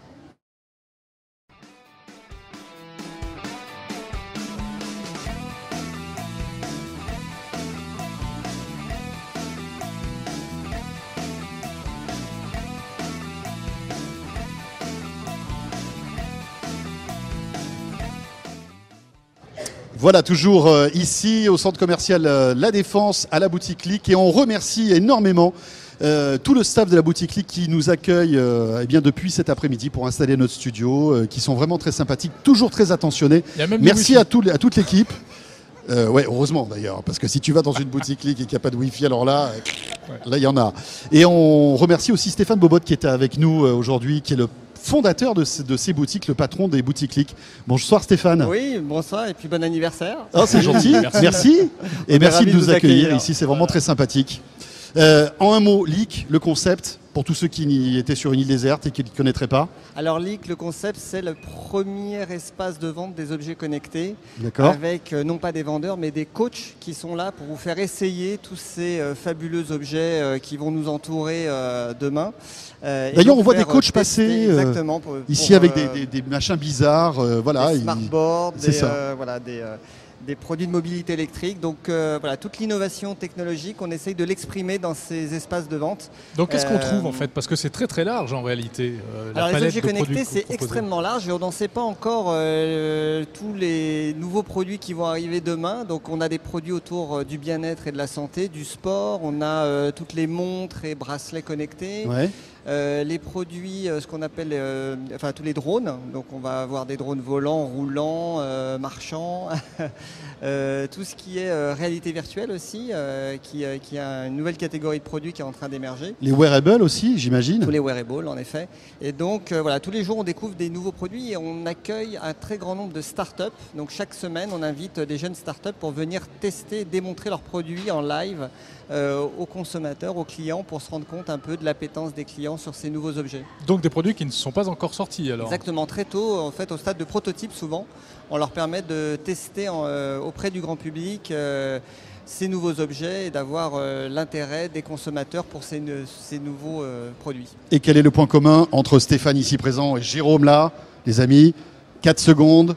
Voilà, toujours euh, ici au centre commercial euh, La Défense, à la boutique Click. Et on remercie énormément euh, tout le staff de la boutique Click qui nous accueille euh, eh bien, depuis cet après-midi pour installer notre studio, euh, qui sont vraiment très sympathiques, toujours très attentionnés. Il y a même du Merci wifi. à, tout, à toute l'équipe. Euh, ouais, heureusement d'ailleurs, parce que si tu vas dans une boutique Click et qu'il n'y a pas de Wi-Fi, alors là, euh, là il y en a. Et on remercie aussi Stéphane Bobot qui était avec nous euh, aujourd'hui, qui est le fondateur de, ce- de ces boutiques, le patron des boutiques Click. Bonsoir Stéphane. Oui, bonsoir et puis bon anniversaire. Oh, c'est gentil, Merci. merci. Et est merci ravis de de nous vous accueillir accueillir. ici, c'est vraiment très sympathique. Euh, en un mot, Leak, le concept, pour tous ceux qui n'y étaient sur une île déserte et qui ne le connaîtraient pas. Alors Leak, le concept, c'est le premier espace de vente des objets connectés D'accord. avec euh, non pas des vendeurs mais des coachs qui sont là pour vous faire essayer tous ces euh, fabuleux objets euh, qui vont nous entourer euh, demain. Euh, et D'ailleurs, donc on voit des faire, coachs euh, passer, tester, euh, exactement, pour- Ici pour, avec euh, des, des- des machins bizarres, euh, voilà. des il- smartboards, c'est des, ça. euh, voilà, des, euh, des produits de mobilité électrique. Donc euh, voilà, toute l'innovation technologique, on essaye de l'exprimer dans ces espaces de vente. Donc qu'est-ce qu'on Euh, trouve en fait? Parce que c'est très très large en réalité. euh, la Alors les palette objets de produits connectés, que vous c'est proposez. extrêmement large et on n'en sait pas encore euh, tous les nouveaux produits qui vont arriver demain. Donc on a des produits autour euh, du bien-être et de la santé, du sport, on a euh, toutes les montres et bracelets connectés. Ouais. Euh, les produits, euh, ce qu'on appelle, euh, enfin tous les drones. Donc on va avoir des drones volants, roulants, euh, marchants, euh, tout ce qui est euh, réalité virtuelle aussi, euh, qui, euh, qui a une nouvelle catégorie de produits qui est en train d'émerger. Les wearables aussi, j'imagine. Tous les wearables, en effet. Et donc, euh, voilà, tous les jours, on découvre des nouveaux produits et on accueille un très grand nombre de startups. Donc, chaque semaine, on invite des jeunes startups pour venir tester, démontrer leurs produits en live euh, aux consommateurs, aux clients, pour se rendre compte un peu de l'appétence des clients sur ces nouveaux objets. Donc des produits qui ne sont pas encore sortis alors. Exactement, très tôt, en fait, au stade de prototype, souvent, on leur permet de tester en, euh, auprès du grand public euh, ces nouveaux objets et d'avoir euh, l'intérêt des consommateurs pour ces, ne- ces nouveaux euh, produits. Et quel est le point commun entre Stéphane ici présent et Jérôme là, les amis? quatre secondes.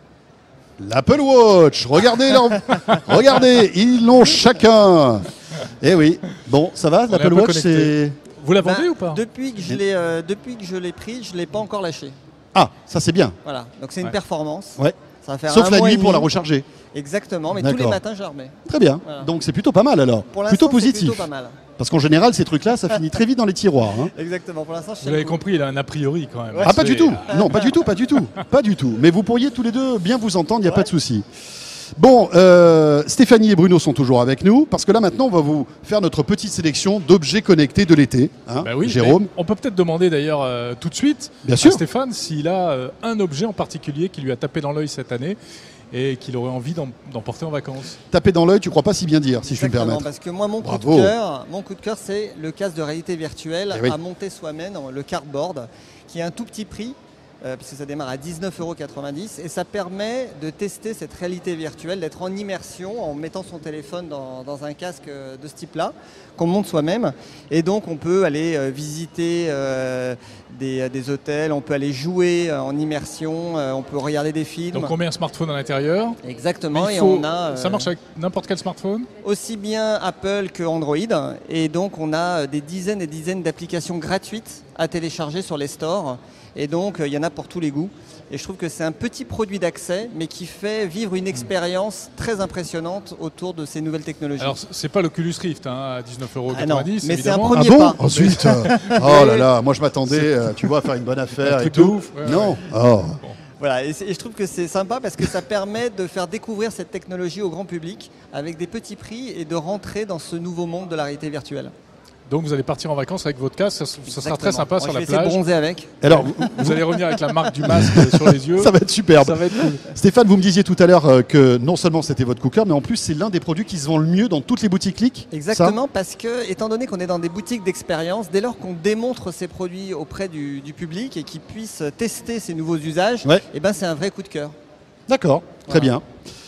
L'Apple Watch. Regardez, leur- regardez, ils l'ont chacun. Eh oui. Bon, ça va, On est un l'Apple peu Watch, connecté. c'est... Vous la vendez Ben, ou pas? Depuis que je l'ai euh, depuis que je l'ai pris, je ne l'ai pas encore lâché. Ah, ça c'est bien. Voilà, donc c'est une Ouais. performance. Ouais. Ça va faire Sauf un la mois nuit et pour la demi. recharger. Exactement, mais tous les D'accord. matins, je la remets. Très bien. Voilà. Donc c'est plutôt pas mal alors. Pour Plutôt l'instant, c'est positif. plutôt pas mal. Parce qu'en général, ces trucs-là, ça finit très vite dans les tiroirs. hein. Exactement, pour l'instant, je Vous sais avez le coup. compris, il a un a priori quand même. Ah, pas C'est- du tout. Non, pas du tout, pas du tout. Pas du tout. Mais vous pourriez tous les deux bien vous entendre, il n'y a pas de souci. Bon, euh, Stéphanie et Bruno sont toujours avec nous, parce que là maintenant, on va vous faire notre petite sélection d'objets connectés de l'été. Hein, Bah oui, Jérôme. mais on peut peut-être demander d'ailleurs euh, tout de suite Bien à sûr. Stéphane s'il a euh, un objet en particulier qui lui a tapé dans l'œil cette année et qu'il aurait envie d'em- d'emporter en vacances. Taper dans l'œil, tu crois pas si bien dire, si je puis me Exactement, permettre. parce que moi, mon coup Bravo. de cœur, mon coup de cœur, c'est le casque de réalité virtuelle Eh oui. à monter soi-même, le cardboard, qui a un tout petit prix, euh, puisque ça démarre à dix-neuf euros quatre-vingt-dix, et ça permet de tester cette réalité virtuelle, d'être en immersion en mettant son téléphone dans, dans un casque euh, de ce type-là, qu'on monte soi-même. Et donc, on peut aller euh, visiter euh, des, des hôtels, on peut aller jouer euh, en immersion, euh, on peut regarder des films. Donc on met un smartphone à l'intérieur. Exactement, Mais il et faut- on a... euh, Ça marche avec n'importe quel smartphone? aussi bien Apple que Android. Et donc, on a des dizaines et dizaines d'applications gratuites à télécharger sur les stores. Et donc, euh, il y en a pour tous les goûts. Et je trouve que c'est un petit produit d'accès, mais qui fait vivre une expérience très impressionnante autour de ces nouvelles technologies. Alors c- c'est pas l'Oculus Rift hein, à dix-neuf euros Ah non, quatre-vingt-dix, mais c'est un évidemment. premier Ah bon pas. Ensuite euh, oh là là, moi je m'attendais, euh, tu vois, à faire une bonne affaire Un et truc de tout. ouf, ouais, non. Oh. Voilà, et, c'est- et je trouve que c'est sympa parce que ça permet de faire découvrir cette technologie au grand public avec des petits prix et de rentrer dans ce nouveau monde de la réalité virtuelle. Donc vous allez partir en vacances avec votre casque, ça, ça sera très Exactement. sympa Moi, sur je la vais essayer de plage. bronzer avec. Alors, Vous allez revenir avec la marque du masque sur les yeux. ça va être superbe. Ça va être cool. Stéphane, vous me disiez tout à l'heure euh, que non seulement c'était votre coup de cœur, mais en plus c'est l'un des produits qui se vend le mieux dans toutes les boutiques Click. Exactement, parce que, étant donné qu'on est dans des boutiques d'expérience, dès lors qu'on démontre ces produits auprès du, du public et qu'ils puissent tester ces nouveaux usages, Ouais. eh ben, c'est un vrai coup de cœur. D'accord, très Voilà. bien.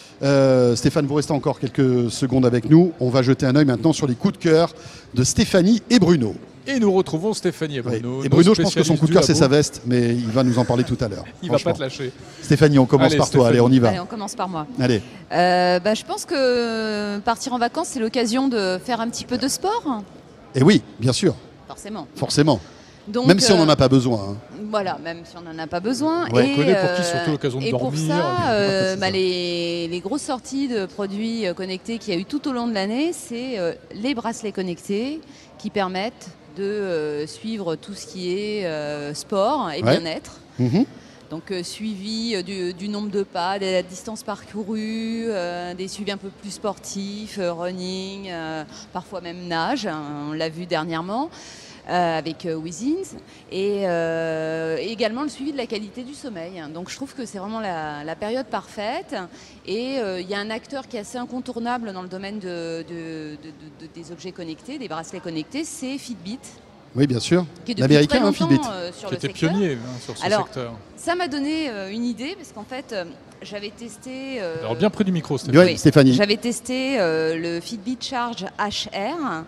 Euh, Stéphane, vous restez encore quelques secondes avec nous. On va jeter un œil maintenant sur les coups de cœur de Stéphanie et Bruno. Et nous retrouvons Stéphanie et Oui. Bruno. Et nos Bruno, je pense que son spécialistes coup de cœur, du c'est labo. sa veste, mais il va nous en parler tout à l'heure. Il va pas franchement. te lâcher. Stéphanie, on commence Allez, par toi. Stéphanie. Allez, on y va. Allez, on commence par moi. Allez. Euh, bah, je pense que partir en vacances, c'est l'occasion de faire un petit peu de sport, Et oui, bien sûr, forcément. forcément. Donc, Même si on euh, n'en a pas besoin. hein. Voilà, même si on n'en a pas besoin. Ouais. Et, On connaît pour qui euh, surtout l'occasion de et dormir. pour ça, euh, C'est bah, ça. les, les grosses sorties de produits euh, connectés qu'il y a eu tout au long de l'année, c'est euh, les bracelets connectés qui permettent de euh, suivre tout ce qui est euh, sport et Ouais. bien-être. Mhm. Donc euh, suivi euh, du, du nombre de pas, de la distance parcourue, euh, des suivis un peu plus sportifs, euh, running, euh, parfois même nage, hein, on l'a vu dernièrement. Euh, avec euh, Wizins et euh, également le suivi de la qualité du sommeil. Donc je trouve que c'est vraiment la, la période parfaite et euh, il y a un acteur qui est assez incontournable dans le domaine de, de- de- de- des objets connectés, des bracelets connectés, c'est Fitbit, Oui, bien sûr. qui est depuis L'américain, très hein, longtemps Fitbit. euh, sur Qui le était secteur. pionnier hein, sur ce Alors, secteur. Ça m'a donné euh, une idée parce qu'en fait euh, j'avais testé euh, Alors bien près du micro, Stéphanie. Oui, Stéphanie. j'avais testé euh, le Fitbit Charge H R,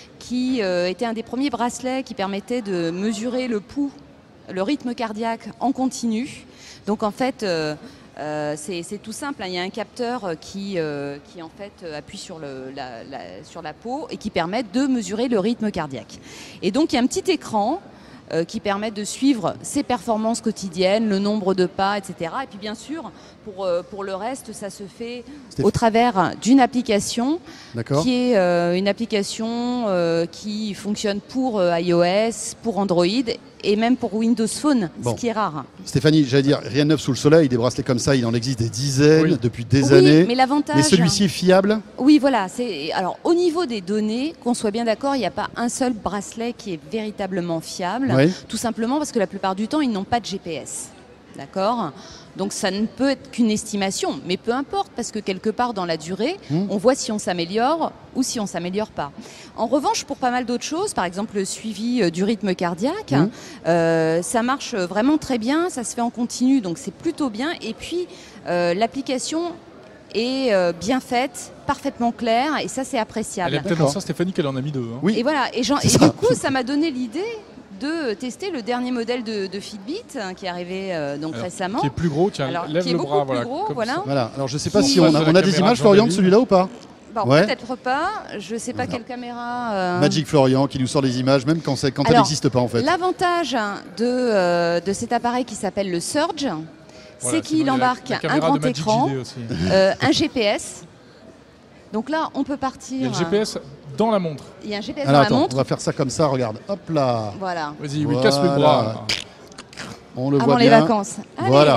qui euh, était un des premiers bracelets qui permettait de mesurer le pouls, le rythme cardiaque en continu. Donc en fait, euh, Euh, c'est c'est tout simple, hein. Il y a un capteur qui, euh, qui en fait appuie sur, le, la, la, sur la peau et qui permet de mesurer le rythme cardiaque. Et donc il y a un petit écran euh, qui permet de suivre ses performances quotidiennes, le nombre de pas, et cetera. Et puis bien sûr, pour, euh, pour le reste, ça se fait au travers d'une application qui est euh, une application euh, qui fonctionne pour euh, iOS, pour Android et même pour Windows Phone, bon. Ce qui est rare. Stéphanie, j'allais dire, rien de neuf sous le soleil, des bracelets comme ça, il en existe des dizaines oui. depuis des oui, années. Mais l'avantage. Mais celui-ci est fiable ? Oui, voilà. Alors, au niveau des données, qu'on soit bien d'accord, il n'y a pas un seul bracelet qui est véritablement fiable. Oui. Tout simplement parce que la plupart du temps, ils n'ont pas de G P S. D'accord ? Donc ça ne peut être qu'une estimation, mais peu importe, parce que quelque part dans la durée, mmh. on voit si on s'améliore ou si on ne s'améliore pas. En revanche, pour pas mal d'autres choses, par exemple le suivi du rythme cardiaque, mmh. euh, ça marche vraiment très bien, ça se fait en continu, donc c'est plutôt bien. Et puis euh, l'application est euh, bien faite, parfaitement claire, et ça c'est appréciable. Elle est tellement ça, Stéphanie, qu'elle en a mis deux. Hein. Oui. Et voilà, et, et du coup ça m'a donné l'idée de tester le dernier modèle de, de Fitbit hein, qui est arrivé euh, donc alors, récemment. Qui est plus gros, tiens, alors, lève qui est le beaucoup bras, plus voilà, gros, voilà. voilà. Alors je ne sais pas si on a, on a des images, Florian, de celui-là ou pas? Bon, ouais. Peut-être pas, je ne sais pas alors. Quelle caméra... Euh... Magic Florian qui nous sort des images, même quand, quand alors, elle n'existe pas en fait. L'avantage de, euh, de cet appareil qui s'appelle le Surge, voilà, c'est qu'il embarque la, la un grand écran, euh, un G P S. Donc là, on peut partir... Il y a le G P S dans la montre. Il y a un G P S alors, dans attends, la montre. On va faire ça comme ça, regarde. Hop là. Voilà. Vas-y, oui, voilà. Casse le bras. On le Avant voit bien. Les vacances. Allez. Voilà.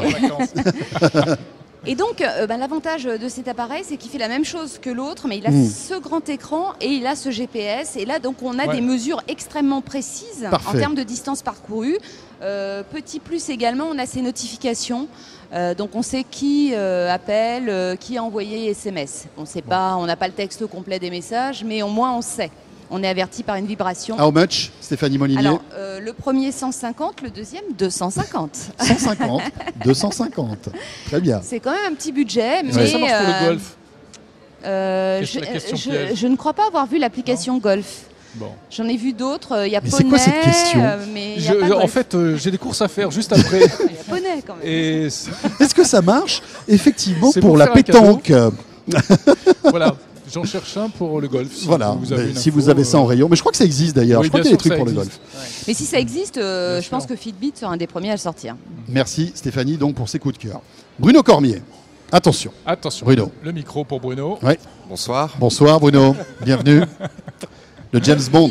Et donc, euh, bah, l'avantage de cet appareil, c'est qu'il fait la même chose que l'autre, mais il a mmh. ce grand écran et il a ce G P S. Et là, donc, on a ouais. des mesures extrêmement précises Parfait. En termes de distance parcourue. Euh, petit plus également, on a ces notifications. Euh, donc, on sait qui euh, appelle, euh, qui a envoyé S M S. On sait pas, on n'a pas le texte complet des messages, mais au moins, on sait. On est averti par une vibration. How much, Stéphanie Molinier? Alors, euh, le premier cent cinquante, le deuxième deux cent cinquante. cent cinquante, deux cent cinquante. Très bien. C'est quand même un petit budget. Mais ouais. Ça marche pour euh, le golf euh, je, je, je ne crois pas avoir vu l'application Golf. Bon. J'en ai vu d'autres. Il y a mais Poney. C'est quoi cette question mais je, y a pas En fait, euh, j'ai des courses à faire juste après. Il y a Poney quand même. Et est-ce que ça marche effectivement pour, pour la pétanque? Voilà. J'en cherche un pour le golf. Si voilà, vous avez, si info, vous avez ça en rayon. Mais je crois que ça existe d'ailleurs. Oui, je crois qu'il y a des trucs pour existe. le golf. Ouais. Mais si ça existe, euh, je pense que Fitbit sera un des premiers à le sortir. Merci Stéphanie donc pour ces coups de cœur. Bruno Cormier, attention. Attention. Bruno. Le micro pour Bruno. Ouais. Bonsoir. Bonsoir Bruno, bienvenue. Le James Bond.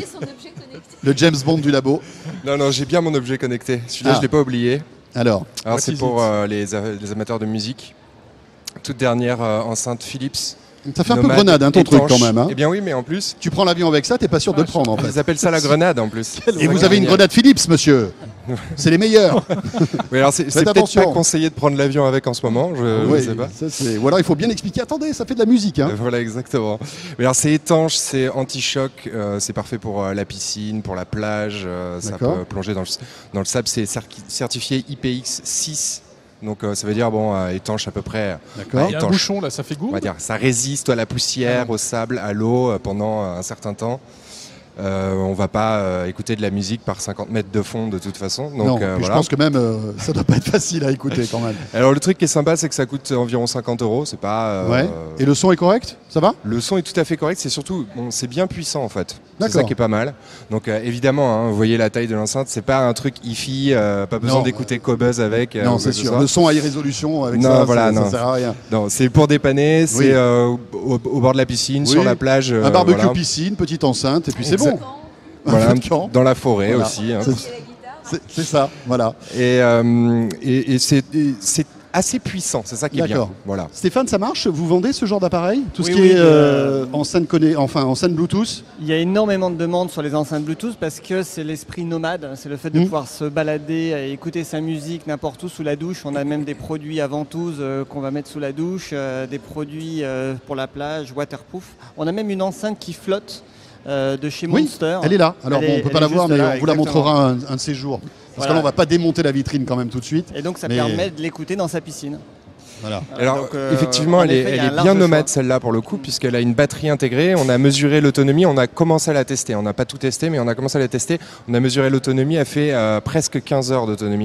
Le James Bond du labo. Non, non, j'ai bien mon objet connecté. Celui-là, ah. je ne l'ai pas oublié. Alors, Alors c'est pour euh, les, les amateurs de musique. Toute dernière euh, enceinte Philips. Ça fait un peu grenade, hein, ton étanche. Truc quand même. Hein. Eh bien oui, mais en plus... Tu prends l'avion avec ça, t'es pas sûr de le prendre en fait. Ils appellent ça la grenade en plus. Et vous avez une grenade Philips, monsieur. C'est les meilleurs. Oui, alors c'est peut-être pas conseillé de prendre l'avion avec en ce moment, je, oui, je sais pas. Ça, ou alors il faut bien expliquer, attendez, ça fait de la musique. Hein. Voilà, exactement. Mais alors c'est étanche, c'est anti-choc, euh, c'est parfait pour euh, la piscine, pour la plage, euh, ça peut plonger dans le, dans le sable, c'est certifié I P X six. Donc euh, ça veut dire bon euh, étanche à peu près. D'accord. Il y a un bouchon là, ça fait goût. On va dire ça résiste à la poussière, ah. au sable, à l'eau euh, pendant euh, un certain temps. Euh, on va pas euh, écouter de la musique par cinquante mètres de fond de toute façon. Donc, non, euh, voilà. Je pense que même euh, ça doit pas être facile à écouter quand même. Alors le truc qui est sympa, c'est que ça coûte environ cinquante euros. C'est pas. Euh, ouais. Et le son est correct? Ça va? Le son est tout à fait correct. C'est surtout, bon, c'est bien puissant en fait. C'est ça qui est pas mal. Donc euh, évidemment, hein, vous voyez la taille de l'enceinte, c'est pas un truc hi-fi, euh, pas besoin d'écouter Qobuz avec. Euh, non, c'est sûr. Le son à résolution avec non, ça, voilà, ça, non. ça sert à rien. Non, c'est pour dépanner. C'est oui. euh, au, au bord de la piscine, oui. sur la plage. Un barbecue voilà. piscine, petite enceinte, et puis c'est bon. Voilà, dans la forêt voilà. aussi. Hein. C'est ça, voilà. Et, euh, et, et c'est assez puissant, c'est ça qui est bien. Voilà. Stéphane, ça marche? Vous vendez ce genre d'appareil? Tout oui, ce qui oui, est euh, enceinte conné... enfin, enceinte Bluetooth? Il y a énormément de demandes sur les enceintes Bluetooth parce que c'est l'esprit nomade, c'est le fait de mmh. pouvoir se balader et écouter sa musique n'importe où sous la douche. On a même des produits à ventouse euh, qu'on va mettre sous la douche, euh, des produits euh, pour la plage, waterproof. On a même une enceinte qui flotte. Euh, de chez Monster. Oui, elle est là. Alors bon, on ne peut pas la voir, mais là, on vous la montrera un, un de ces jours. Parce voilà. que là, on ne va pas démonter la vitrine quand même tout de suite. Et donc ça mais... permet de l'écouter dans sa piscine. Voilà. Alors donc, euh, effectivement, elle est, effet, elle est bien nomade celle-là pour le coup, puisqu'elle a une batterie intégrée. On a mesuré l'autonomie, on a commencé à la tester. On n'a pas tout testé, mais on a commencé à la tester. On a mesuré l'autonomie, elle fait euh, presque quinze heures d'autonomie.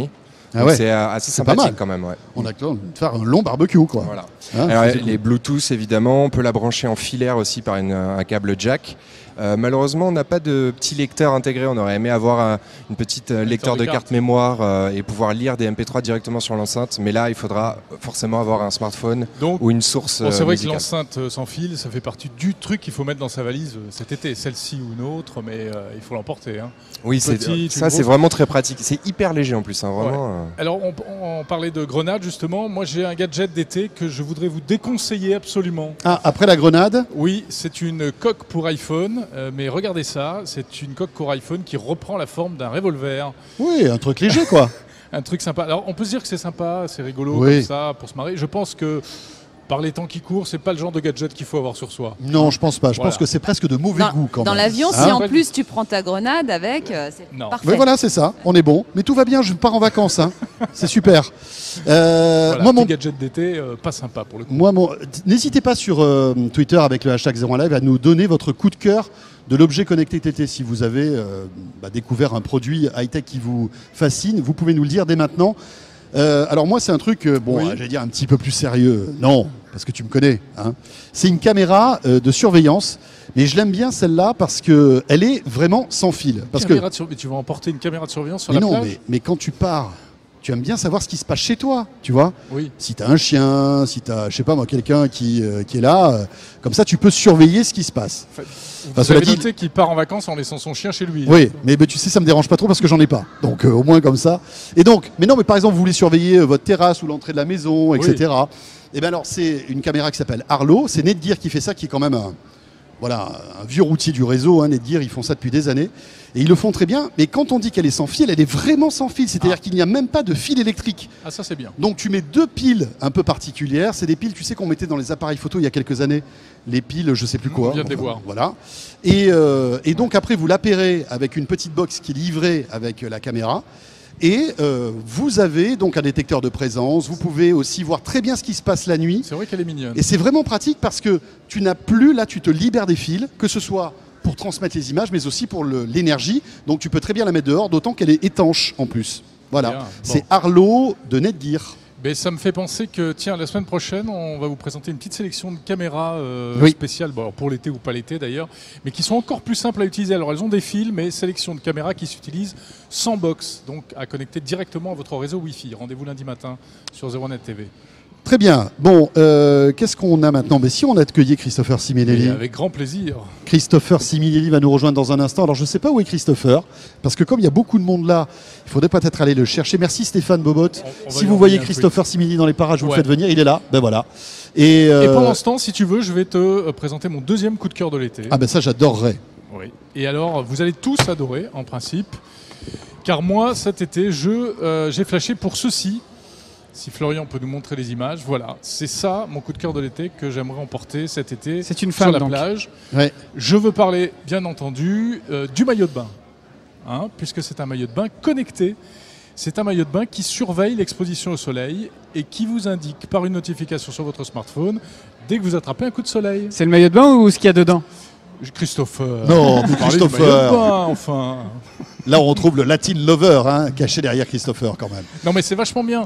Ah ouais. C'est euh, assez C'est pas sympathique mal. quand même. Ouais. On a besoin de faire un long barbecue, quoi. Voilà. Hein, Alors, c'est les cool. Bluetooth, évidemment, on peut la brancher en filaire aussi par une, un câble jack. Euh, malheureusement, on n'a pas de petit lecteur intégré. On aurait aimé avoir un une petite euh, lecteur de, de carte, carte. mémoire euh, et pouvoir lire des M P trois directement sur l'enceinte. Mais là, il faudra forcément avoir un smartphone Donc, ou une source bon, c'est euh, vrai que musicale. l'enceinte euh, sans fil, ça fait partie du truc qu'il faut mettre dans sa valise euh, cet été, celle-ci ou une autre, mais euh, il faut l'emporter. Hein. Oui, c'est, Petite, ça une c'est grosse. vraiment très pratique. C'est hyper léger en plus, hein, vraiment. euh. Alors, on, on parlait de grenades justement. Moi, j'ai un gadget d'été que je voudrais vous déconseiller absolument. Ah, après la grenade, Oui, c'est une coque pour iPhone, euh, mais regardez ça, c'est une coque pour iPhone qui reprend la forme d'un revolver. oui, un truc léger, quoi. Un truc sympa. Alors, on peut se dire que c'est sympa, c'est rigolo Oui. comme ça, pour se marrer. Je pense que par les temps qui courent, c'est pas le genre de gadget qu'il faut avoir sur soi. Non, je pense pas. Je Voilà. pense que c'est presque de mauvais Dans, goût, quand dans même. l'avion, Hein si en plus tu prends ta grenade avec, euh, c'est Non. parfait. Oui, voilà, c'est ça. On est bon. Mais tout va bien, je pars en vacances. Hein. C'est super. Euh, Voilà, moi, petit mon, gadget d'été, euh, pas sympa pour le coup. moi, mon- n'hésitez pas sur euh, Twitter avec le hashtag zéro un live à nous donner votre coup de cœur de l'objet connecté T T. Si vous avez euh, bah, découvert un produit high-tech qui vous fascine, vous pouvez nous le dire dès maintenant. Euh, alors moi, c'est un truc, euh, bon, Oui. euh, j'allais dire un petit peu plus sérieux. Non, parce que tu me connais. Hein. C'est une caméra euh, de surveillance. Mais je l'aime bien celle-là parce que elle est vraiment sans fil. Parce que Caméra de sur- mais tu vas emporter une caméra de surveillance sur mais la non, plage mais, mais quand tu pars, tu aimes bien savoir ce qui se passe chez toi, tu vois. Oui. Si tu as un chien, si tu as, je sais pas moi, quelqu'un qui, euh, qui est là, euh, comme ça tu peux surveiller ce qui se passe. Enfin, Enfin, vous cela avez dit- noté qu'il part en vacances en laissant son chien chez lui. Oui, mais, mais tu sais, ça me dérange pas trop parce que j'en ai pas. Donc euh, au moins comme ça. Et donc, mais non, mais par exemple, vous voulez surveiller euh, votre terrasse ou l'entrée de la maison, et cetera. Et bien alors, c'est une caméra qui s'appelle Arlo. C'est Netgear qui fait ça, qui est quand même un, voilà, un vieux routier du réseau. Hein, Netgear, ils font ça depuis des années. Et ils le font très bien. Mais quand on dit qu'elle est sans fil, elle est vraiment sans fil. C'est-à-dire Ah. qu'il n'y a même pas de fil électrique. Ah, ça c'est bien. Donc tu mets deux piles un peu particulières. C'est des piles, tu sais, qu'on mettait dans les appareils photo il y a quelques années. Les piles, je sais plus quoi. On vient de les voir. Voilà. Et, euh, et donc après, vous l'appairez avec une petite box qui est livrée avec la caméra. Et euh, vous avez donc un détecteur de présence. Vous pouvez aussi voir très bien ce qui se passe la nuit. C'est vrai qu'elle est mignonne. Et c'est vraiment pratique parce que tu n'as plus, là, tu te libères des fils, que ce soit pour transmettre les images, mais aussi pour le- l'énergie. Donc tu peux très bien la mettre dehors, d'autant qu'elle est étanche en plus. Voilà. Bien, bon. C'est Arlo de Netgear. Mais ça me fait penser que, tiens, la semaine prochaine, on va vous présenter une petite sélection de caméras euh, Oui. spéciales, bon, alors pour l'été ou pas l'été d'ailleurs, mais qui sont encore plus simples à utiliser. Alors elles ont des fils, mais sélection de caméras qui s'utilisent sans box, donc à connecter directement à votre réseau Wi-Fi. Rendez-vous lundi matin sur zéro net T V. Très bien. Bon, euh, qu'est-ce qu'on a maintenant? Mais si on a accueilli Christopher Siminelli. Et avec grand plaisir. Christopher Siminelli va nous rejoindre dans un instant. Alors je ne sais pas où est Christopher, parce que comme il y a beaucoup de monde là, il faudrait peut-être aller le chercher. Merci Stéphane Bobot. On- on va Si lui vous envoyer voyez un Christopher Siminelli dans les parages, vous Ouais. le faites venir. Il est là. Ben voilà. Et, Et euh, pendant ce temps, si tu veux, je vais te euh, présenter mon deuxième coup de cœur de l'été. ah ben ça j'adorerais. Oui. Et alors, vous allez tous adorer, en principe, car moi, cet été, je, euh, j'ai flashé pour ceci. Si Florian peut nous montrer les images, voilà, c'est ça mon coup de cœur de l'été que j'aimerais emporter cet été C'est une sur femme, la donc. plage. Ouais. Je veux parler, bien entendu, euh, du maillot de bain, hein, puisque c'est un maillot de bain connecté. C'est un maillot de bain qui surveille l'exposition au soleil et qui vous indique par une notification sur votre smartphone dès que vous attrapez un coup de soleil. C'est le maillot de bain ou ce qu'il y a dedans? Christopher. Non, mais Parlez du Christopher. maillot de bain, enfin. Là on retrouve le Latin Lover hein, caché derrière Christopher quand même. Non mais c'est vachement bien.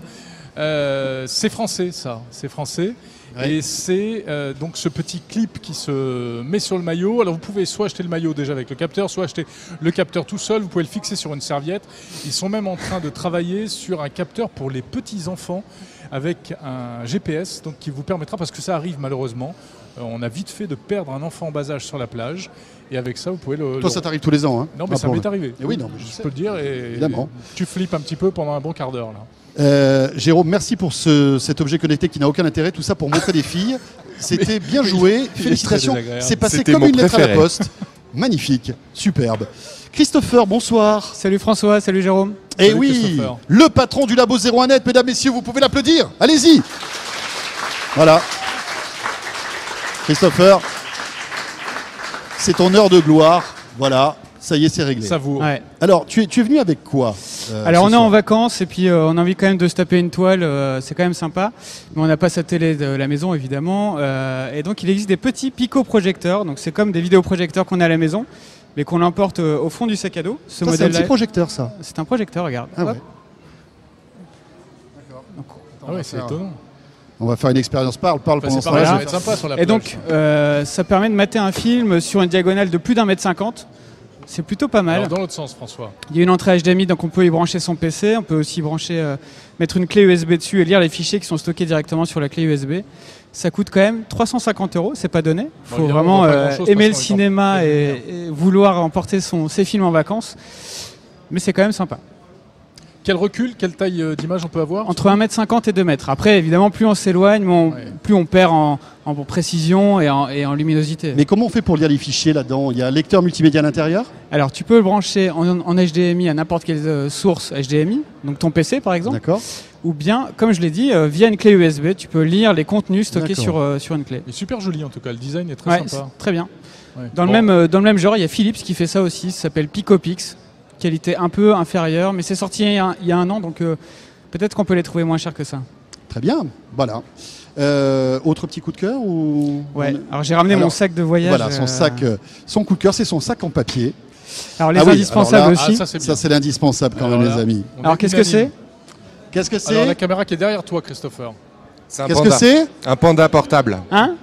Euh, c'est français ça, c'est français. Ouais. Et c'est euh, donc ce petit clip qui se met sur le maillot. Alors vous pouvez soit acheter le maillot déjà avec le capteur, soit acheter le capteur tout seul. Vous pouvez le fixer sur une serviette. Ils sont même en train de travailler sur un capteur pour les petits enfants avec un G P S donc qui vous permettra, parce que ça arrive malheureusement, euh, on a vite fait de perdre un enfant en bas âge sur la plage. Et avec ça, vous pouvez le... Toi le- ça t'arrive tous les ans hein. Non mais Ah, ça pour m'est le- arrivé. Eh oui, non, mais je je sais. peux le dire. Et Évidemment. tu flippes un petit peu pendant un bon quart d'heure là. Euh, Jérôme, merci pour ce, cet objet connecté qui n'a aucun intérêt, tout ça pour montrer des filles. C'était bien joué, félicitations. très désagréable. C'est passé C'était comme mon une lettre à la préféré. poste. Magnifique, superbe. Christopher, bonsoir. Salut François, salut Jérôme. Et Salut, oui, Christopher. le patron du Labo zéro un net, mesdames, messieurs, vous pouvez l'applaudir. Allez-y. Voilà. Christopher, c'est ton heure de gloire. Voilà, ça y est, c'est réglé. Ça vaut. Ouais. Alors, tu es, tu es venu avec quoi euh, Alors ce on est soir en vacances et puis euh, on a envie quand même de se taper une toile, euh, c'est quand même sympa. Mais on n'a pas sa télé de la maison évidemment. Euh, et donc il existe des petits picoprojecteurs, donc c'est comme des vidéoprojecteurs qu'on a à la maison, mais qu'on emporte euh, au fond du sac à dos. Ce Ça, c'est un modèle-là, petit projecteur, ça. c'est un projecteur, regarde. Ah Hop. ouais. Ah ouais, c'est étonnant. On va faire une expérience parle, parle Enfin, pendant c'est ce pareil, ça temps-là. va être sympa sur la Et plage. donc, euh, ça permet de mater un film sur une diagonale de plus d'un mètre cinquante. C'est plutôt pas mal. Alors, dans l'autre sens, François. Il y a une entrée H D M I, donc on peut y brancher son P C. On peut aussi brancher, euh, mettre une clé U S B dessus et lire les fichiers qui sont stockés directement sur la clé U S B. Ça coûte quand même trois cent cinquante euros, c'est pas donné. Il Bon, faut évidemment, vraiment on voit pas euh, grand-chose aimer le parce qu'on est cinéma en- et, et vouloir emporter son, ses films en vacances. Mais c'est quand même sympa. Quel recul, quelle taille euh, d'image on peut avoir? Entre un mètre cinquante et deux mètres. Après, évidemment, plus on s'éloigne, on- Ouais. plus on perd en, en précision et en, et en luminosité. Mais comment on fait pour lire les fichiers là-dedans? Il y a un lecteur multimédia à l'intérieur? Alors, tu peux le brancher en, en H D M I à n'importe quelle euh, source H D M I, donc ton P C par exemple, D'accord. ou bien, comme je l'ai dit, euh, via une clé U S B, tu peux lire les contenus stockés D'accord. sur, euh, sur une clé. Il est super joli en tout cas, le design est très Ouais, sympa. c'est très bien. Ouais. Dans, Bon. le même, euh, dans le même genre, il y a Philips qui fait ça aussi, ça s'appelle Picopix, qualité un peu inférieure, mais c'est sorti il y a un, il y a un an, donc euh, peut-être qu'on peut les trouver moins chers que ça. Très bien. Voilà. Euh, autre petit coup de cœur ou... Ouais. on- Alors j'ai ramené Alors, mon sac de voyage. Voilà, son euh, sac, euh, son coup de cœur, c'est son sac en papier. Alors les Ah oui, indispensables alors là, aussi. Ah, ça c'est bien. Ça, c'est l'indispensable quand Alors même, là, les amis. on Alors est qu'est-ce que c'est? unanime. Qu'est-ce que Alors la c'est? caméra qui est derrière toi, Christopher. C'est un Qu'est-ce que panda. c'est? Un panda portable. Hein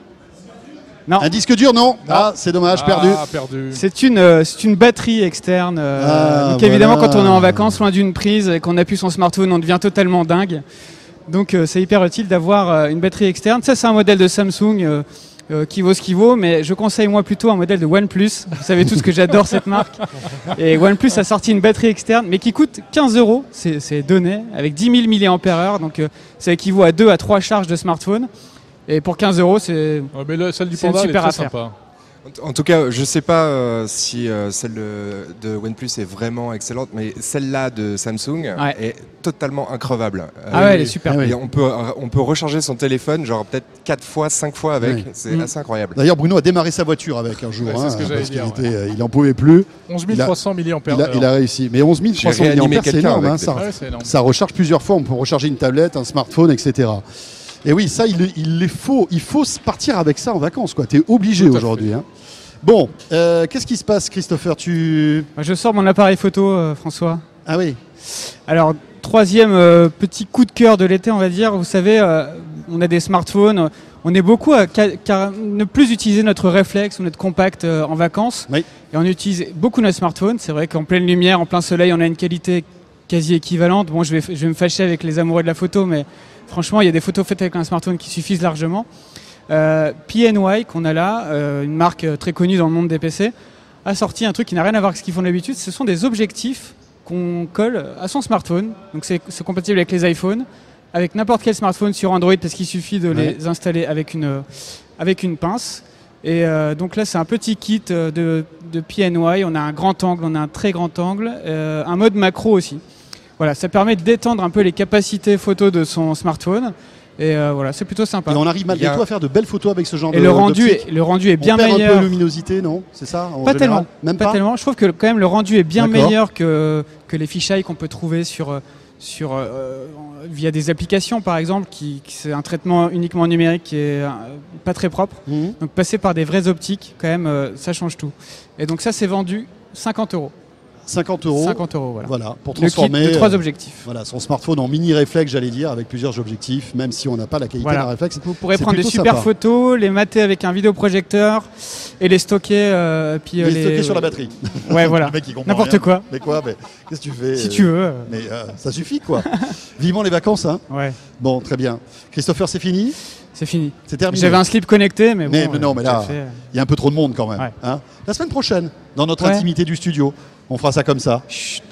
Non. Un disque dur, non? Ah, c'est dommage, perdu. Ah, perdu. C'est une, euh, c'est une batterie externe. euh, Ah, donc évidemment, voilà. quand on est en vacances, loin d'une prise et qu'on appuie son smartphone, on devient totalement dingue. Donc euh, c'est hyper utile d'avoir euh, une batterie externe. Ça, c'est un modèle de Samsung euh, euh, qui vaut ce qu'il vaut, mais je conseille moi plutôt un modèle de OnePlus. Vous savez tous que j'adore cette marque. Et OnePlus a sorti une batterie externe, mais qui coûte quinze euros, c'est c'est donné, avec dix mille milliampères heure. Donc euh, ça équivaut à deux à trois charges de smartphone. Et pour quinze euros, c'est Ouais, mais là, celle du C'est une panda elle est super très affaire. sympa. En en tout cas, je sais pas euh, si euh, celle de, de OnePlus est vraiment excellente, mais celle-là de Samsung Ouais. est totalement increvable. Ah Euh, ouais, elle est super. Ah oui. et on peut on peut recharger son téléphone genre peut-être quatre fois, cinq fois avec. Oui. C'est Mm. assez incroyable. D'ailleurs, Bruno a démarré sa voiture avec un jour, Ouais, c'est hein, ce que j'allais parce qu'il dire, était, euh, il en pouvait plus. onze mille trois cents milliampères Il a, heure. il a réussi. Mais onze mille trois cents J'ai réanimé milliampères, c'est quelqu'un énorme. avec hein, des- ça, Ah ouais, c'est énorme. ça recharge plusieurs fois. On peut recharger une tablette, un smartphone, et cetera. Et oui, ça, il, il les faut, il faut se partir avec ça en vacances. Tu es obligé Tout à aujourd'hui. fait. Hein. Bon, euh, qu'est-ce qui se passe, Christopher? Tu... Je sors mon appareil photo, euh, François. Ah oui. Alors, troisième euh, petit coup de cœur de l'été, on va dire. Vous savez, euh, on a des smartphones. On est beaucoup à ca- car- ne plus utiliser notre réflexe ou notre compact euh, en vacances. Oui. Et on utilise beaucoup notre smartphone. C'est vrai qu'en pleine lumière, en plein soleil, on a une qualité quasi équivalente. Bon, je vais, f- je vais me fâcher avec les amoureux de la photo, mais franchement, il y a des photos faites avec un smartphone qui suffisent largement. Euh, P N Y, qu'on a là, euh, une marque euh, très connue dans le monde des P C, a sorti un truc qui n'a rien à voir avec ce qu'ils font d'habitude. Ce sont des objectifs qu'on colle à son smartphone. Donc c'est c'est compatible avec les iPhones, avec n'importe quel smartphone sur Android parce qu'il suffit de Ouais. les installer avec une, euh, avec une pince. Et euh, donc là c'est un petit kit euh, de, de P N Y. On a un grand angle, on a un très grand angle, euh, un mode macro aussi. Voilà, ça permet d'étendre un peu les capacités photo de son smartphone. Et euh, voilà, c'est plutôt sympa. Et on arrive malgré Il y a- tout à faire de belles photos avec ce genre Et de le rendu, d'optique. est, le rendu est bien on perd un meilleur. peu de luminosité, non? C'est ça en Pas général tellement. Même Pas pas, tellement. Je trouve que quand même le rendu est bien D'accord. meilleur que, que les fisheye qu'on peut trouver sur, euh, sur, euh, via des applications par exemple, qui, qui c'est un traitement uniquement numérique qui est euh, pas très propre. Mhm. Donc passer par des vraies optiques, quand même, euh, ça change tout. Et donc ça c'est vendu cinquante euros. cinquante euros. cinquante euros, voilà. Voilà, pour Le kit transformer de trois euh, objectifs. voilà, son smartphone en mini réflexe, j'allais dire, avec plusieurs objectifs, même si on n'a pas la qualité Voilà. d'un réflexe. Vous pourrez C'est prendre des plutôt super sympa. photos, les mater avec un vidéoprojecteur et les stocker. euh, puis, euh, Il est stocké sur la batterie. Ouais, voilà. Le mec, il comprend N'importe rien. quoi. Mais quoi mais qu'est-ce que tu fais Si euh, tu veux. euh, Mais euh, ça suffit, quoi. Vivement les vacances, hein. Ouais, Bon, très bien. Christopher, c'est fini? c'est fini. C'est terminé. J'avais un slip connecté, mais bon. Mais- mais non, mais là- j'ai fait, euh, Il y a un peu trop de monde quand même. Ouais. Hein. La semaine prochaine, dans notre Ouais. intimité du studio, on fera ça comme ça. Chut.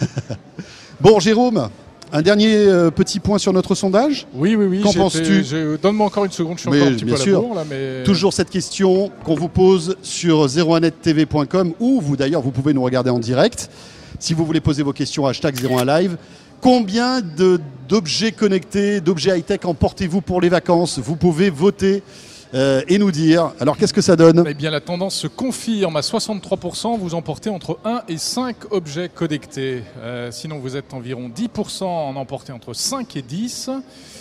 Bon, Jérôme, un dernier euh, petit point sur notre sondage. Oui, oui, oui. Qu'en j'ai penses-tu été- j'ai- Donne-moi encore une seconde, je suis Mais encore un petit bien peu à sûr. la bourre là, mais... Toujours cette question qu'on vous pose sur zéro un net t v point com ou vous d'ailleurs vous pouvez nous regarder en direct. Si vous voulez poser vos questions, hashtag zéro un live. Combien de- d'objets connectés, d'objets high-tech emportez-vous pour les vacances? Vous pouvez voter euh, et nous dire. Alors qu'est-ce que ça donne? Eh bien, la tendance se confirme à soixante-trois pour cent. Vous emportez entre un et cinq objets connectés. Euh, sinon, vous êtes environ dix pour cent en emporter entre cinq et dix.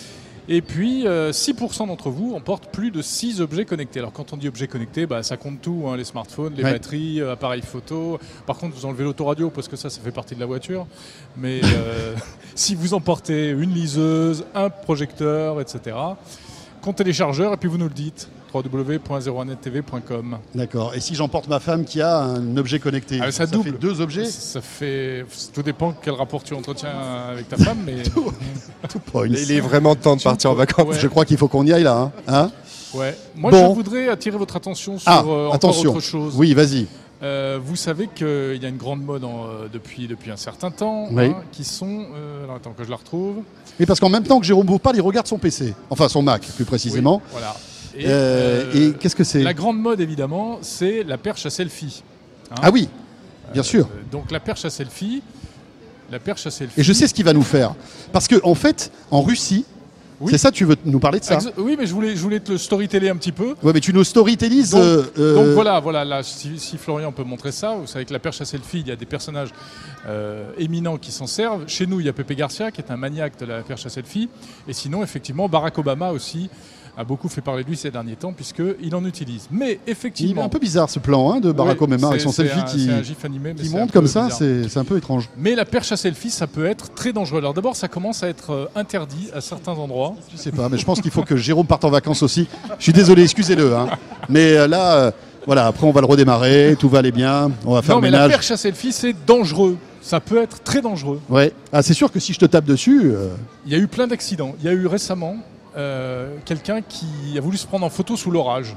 Et puis, euh, six pour cent d'entre vous emportent plus de six objets connectés. Alors, quand on dit objets connectés, bah, ça compte tout, hein, les smartphones, les ouais. batteries, euh, appareils photo. Par contre, vous enlevez l'autoradio parce que ça, ça fait partie de la voiture. Mais euh, si vous emportez une liseuse, un projecteur, et cetera, comptez les chargeurs et puis vous nous le dites. w w w point zéro un net t v point com. D'accord. Et si j'emporte ma femme qui a un objet connecté, ah, ça, ça double. fait deux objets. Ça fait. Tout dépend quel rapport tu entretiens avec ta femme, mais. tout, tout pas une Il est vraiment temps de partir en vacances. Ouais. Je crois qu'il faut qu'on y aille là. Hein, hein ouais. Moi, bon. je voudrais attirer votre attention sur ah, euh, encore attention. autre chose. Oui, vas-y. Euh, vous savez qu'il y a une grande mode en, euh, depuis, depuis un certain temps, oui. hein, qui sont... Euh, alors attends que je la retrouve. Mais parce qu'en même temps que Jérôme vous parle, il regarde son P C. Enfin, son Mac, plus précisément. Oui, voilà. Et, euh, euh, et qu'est-ce que c'est? La grande mode, évidemment, c'est la perche à selfie. Hein. Ah oui, bien euh, sûr. Donc la perche à selfie... La perche à selfie... Et je sais ce qu'il va nous faire. Parce qu'en en fait, en Russie... Oui. C'est ça, tu veux nous parler de ça? Exa Oui, mais je voulais, je voulais te le storyteller un petit peu. Ouais, mais tu nous storytellises. Donc, euh, euh... donc voilà, voilà là, si, si Florian peut montrer ça, vous savez que la perche à selfie, il y a des personnages euh, éminents qui s'en servent. Chez nous, il y a Pepe Garcia, qui est un maniaque de la perche à selfie. Et sinon, effectivement, Barack Obama aussi a beaucoup fait parler de lui ces derniers temps, puisqu'il en utilise. Mais effectivement... Il est un peu bizarre ce plan hein, de Barack oui, Obama avec son selfie un, qui, un gif animé, mais qui monte comme ça, c'est un peu étrange. Mais la perche à selfie, ça peut être très dangereux. Alors d'abord, ça commence à être euh, interdit à certains endroits. Je sais pas, mais je pense qu'il faut que Jérôme parte en vacances aussi. Je suis désolé, excusez-le. Hein. Mais euh, là, euh, voilà, après on va le redémarrer, tout va aller bien, on va faire non, le mais ménage. La perche à selfie, c'est dangereux. Ça peut être très dangereux. Ouais. Ah, c'est sûr que si je te tape dessus... Euh... Il y a eu plein d'accidents. Il y a eu récemment... Euh, quelqu'un qui a voulu se prendre en photo sous l'orage.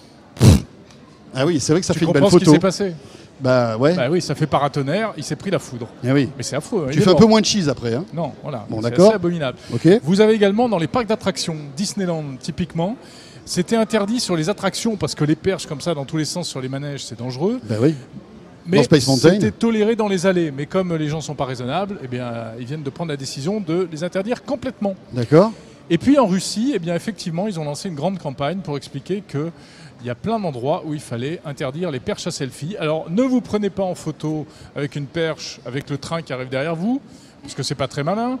Ah oui, c'est vrai que ça tu fait une belle photo. Tu comprends ce qui photo. s'est passé? Bah ouais. Bah oui, ça fait paratonnerre, il s'est pris la foudre. Ah oui. Mais c'est affreux. Tu fais un peu moins de cheese après. Hein. Non, voilà. Bon, c'est d'accord. assez abominable. Okay. Vous avez également dans les parcs d'attractions, Disneyland typiquement, c'était interdit sur les attractions parce que les perches comme ça dans tous les sens sur les manèges, c'est dangereux. Bah oui. Mais dans Space Mountain, c'était toléré dans les allées. Mais comme les gens sont pas raisonnables, eh bien, ils viennent de prendre la décision de les interdire complètement. D'accord. Et puis en Russie, eh bien, effectivement, ils ont lancé une grande campagne pour expliquer qu'il y a plein d'endroits où il fallait interdire les perches à selfie. Alors ne vous prenez pas en photo avec une perche, avec le train qui arrive derrière vous, parce que c'est pas très malin.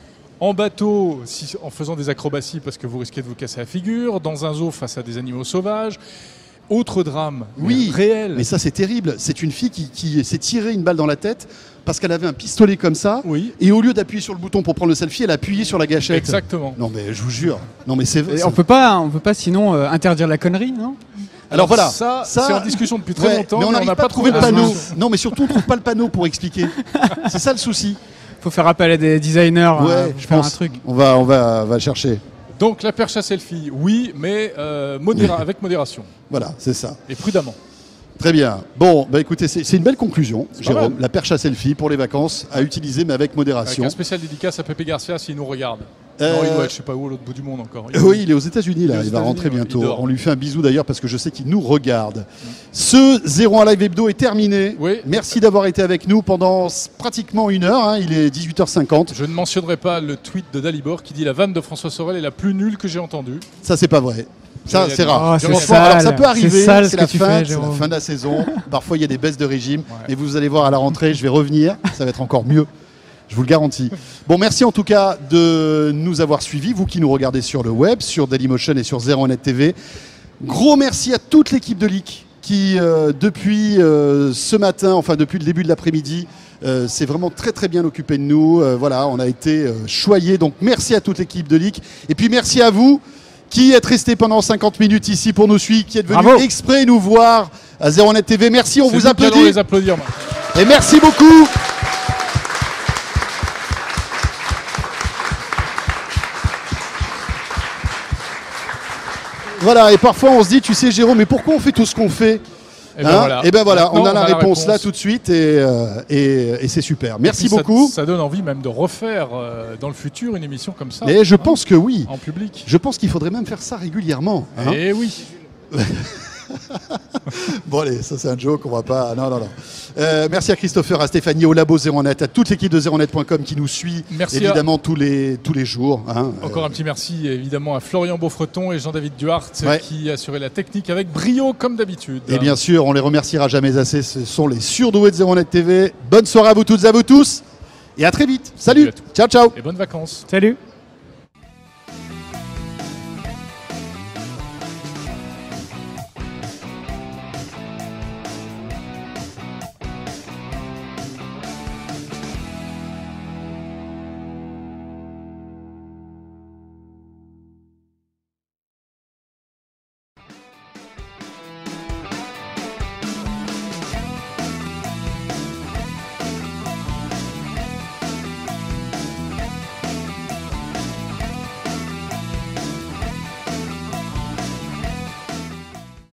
En bateau, si, en faisant des acrobaties, parce que vous risquez de vous casser la figure. Dans un zoo face à des animaux sauvages. Autre drame, oui, réel. Mais ça c'est terrible. C'est une fille qui, qui s'est tirée une balle dans la tête parce qu'elle avait un pistolet comme ça. Oui. Et au lieu d'appuyer sur le bouton pour prendre le selfie, elle a appuyé sur la gâchette. Exactement. Non mais je vous jure. Non mais c'est. On peut pas, on peut pas sinon euh, interdire la connerie, non? Alors, Alors voilà, ça, ça c'est en discussion depuis très ouais, longtemps. Mais on n'arrive n'a pas à trouver le la panneau. solution. Non mais surtout on trouve pas le panneau pour expliquer. C'est ça le souci. Faut faire appel à des designers. Ouais, euh, je faire pense. un truc. On va, on va, on va chercher. Donc la perche à selfie, oui, mais euh, modéra avec modération. Voilà, c'est ça. Et prudemment. Très bien. Bon, bah écoutez, c'est une belle conclusion, Jérôme. mal. La perche à selfie pour les vacances à utiliser, mais avec Avec modération. un spécial dédicace à Pepe Garcia s'il nous regarde. Euh, Non, il doit être, je sais pas où, à l'autre bout du monde encore. Il Euh, oui, il est aux États-Unis là. Il est aux Il va rentrer États-Unis, ouais, bientôt. il dort. On lui fait un bisou d'ailleurs parce que je sais qu'il nous regarde. Mm. Ce zéro un live hebdo est terminé. Oui. Merci d'avoir été avec nous pendant pratiquement une heure. Hein. Il est dix-huit heures cinquante. Je ne mentionnerai pas le tweet de Dalibor qui dit la vanne de François Sorel est la plus nulle que j'ai entendue. Ça, c'est pas vrai. Ça, J'ai c'est rien dit. rare. Oh, c'est Franchement, sale. alors, ça peut arriver. C'est sale ce C'est que la tu fin, fais, c'est la Jérôme. fin de la saison. Parfois, il y a des baisses de régime. Ouais. Mais vous allez voir à la rentrée, je vais revenir. Ça va être encore mieux. Je vous le garantis. Bon, merci en tout cas de nous avoir suivis, vous qui nous regardez sur le web, sur Dailymotion et sur zéro un net T V. Gros merci à toute l'équipe de Leak qui, euh, depuis euh, ce matin, enfin depuis le début de l'après-midi, euh, s'est vraiment très très bien occupé de nous. Euh, voilà, on a été euh, choyés. Donc merci à toute l'équipe de Leak. Et puis merci à vous qui êtes restés pendant cinquante minutes ici pour nous suivre, qui êtes venus Bravo. exprès nous voir à zéro un net T V. Merci, on C'est vous nous qui allons applaudit. les applaudir. maintenant. Et merci beaucoup. Voilà, et parfois on se dit, tu sais Jérôme, mais pourquoi on fait tout ce qu'on fait? Et ben Hein voilà. Et ben voilà, Maintenant, on a la réponse, réponse. là tout de suite et, euh, et, et c'est super. Merci Et puis, ça- beaucoup. Ça, donne envie même de refaire euh, dans le futur une émission comme ça. Et je hein, pense que oui. en public. Je pense qu'il faudrait même faire ça régulièrement. hein. Et oui. Bon allez, ça c'est un joke, on va pas... Non, non, non. Euh, merci à Christopher, à Stéphanie, au Labo zéro un net, à toute l'équipe de zéro un net point com qui nous suit Merci évidemment tous, les, tous les jours. hein. Encore Euh, un petit merci évidemment à Florian Beaufreton et Jean-David Duhart Ouais. qui assuraient la technique avec brio comme d'habitude. Et bien sûr, on les remerciera jamais assez, ce sont les surdoués de zéro un net T V. Bonne soirée à vous toutes et à vous tous et à très vite. Salut Salut, à tous. ciao ciao. Et bonnes vacances. Salut.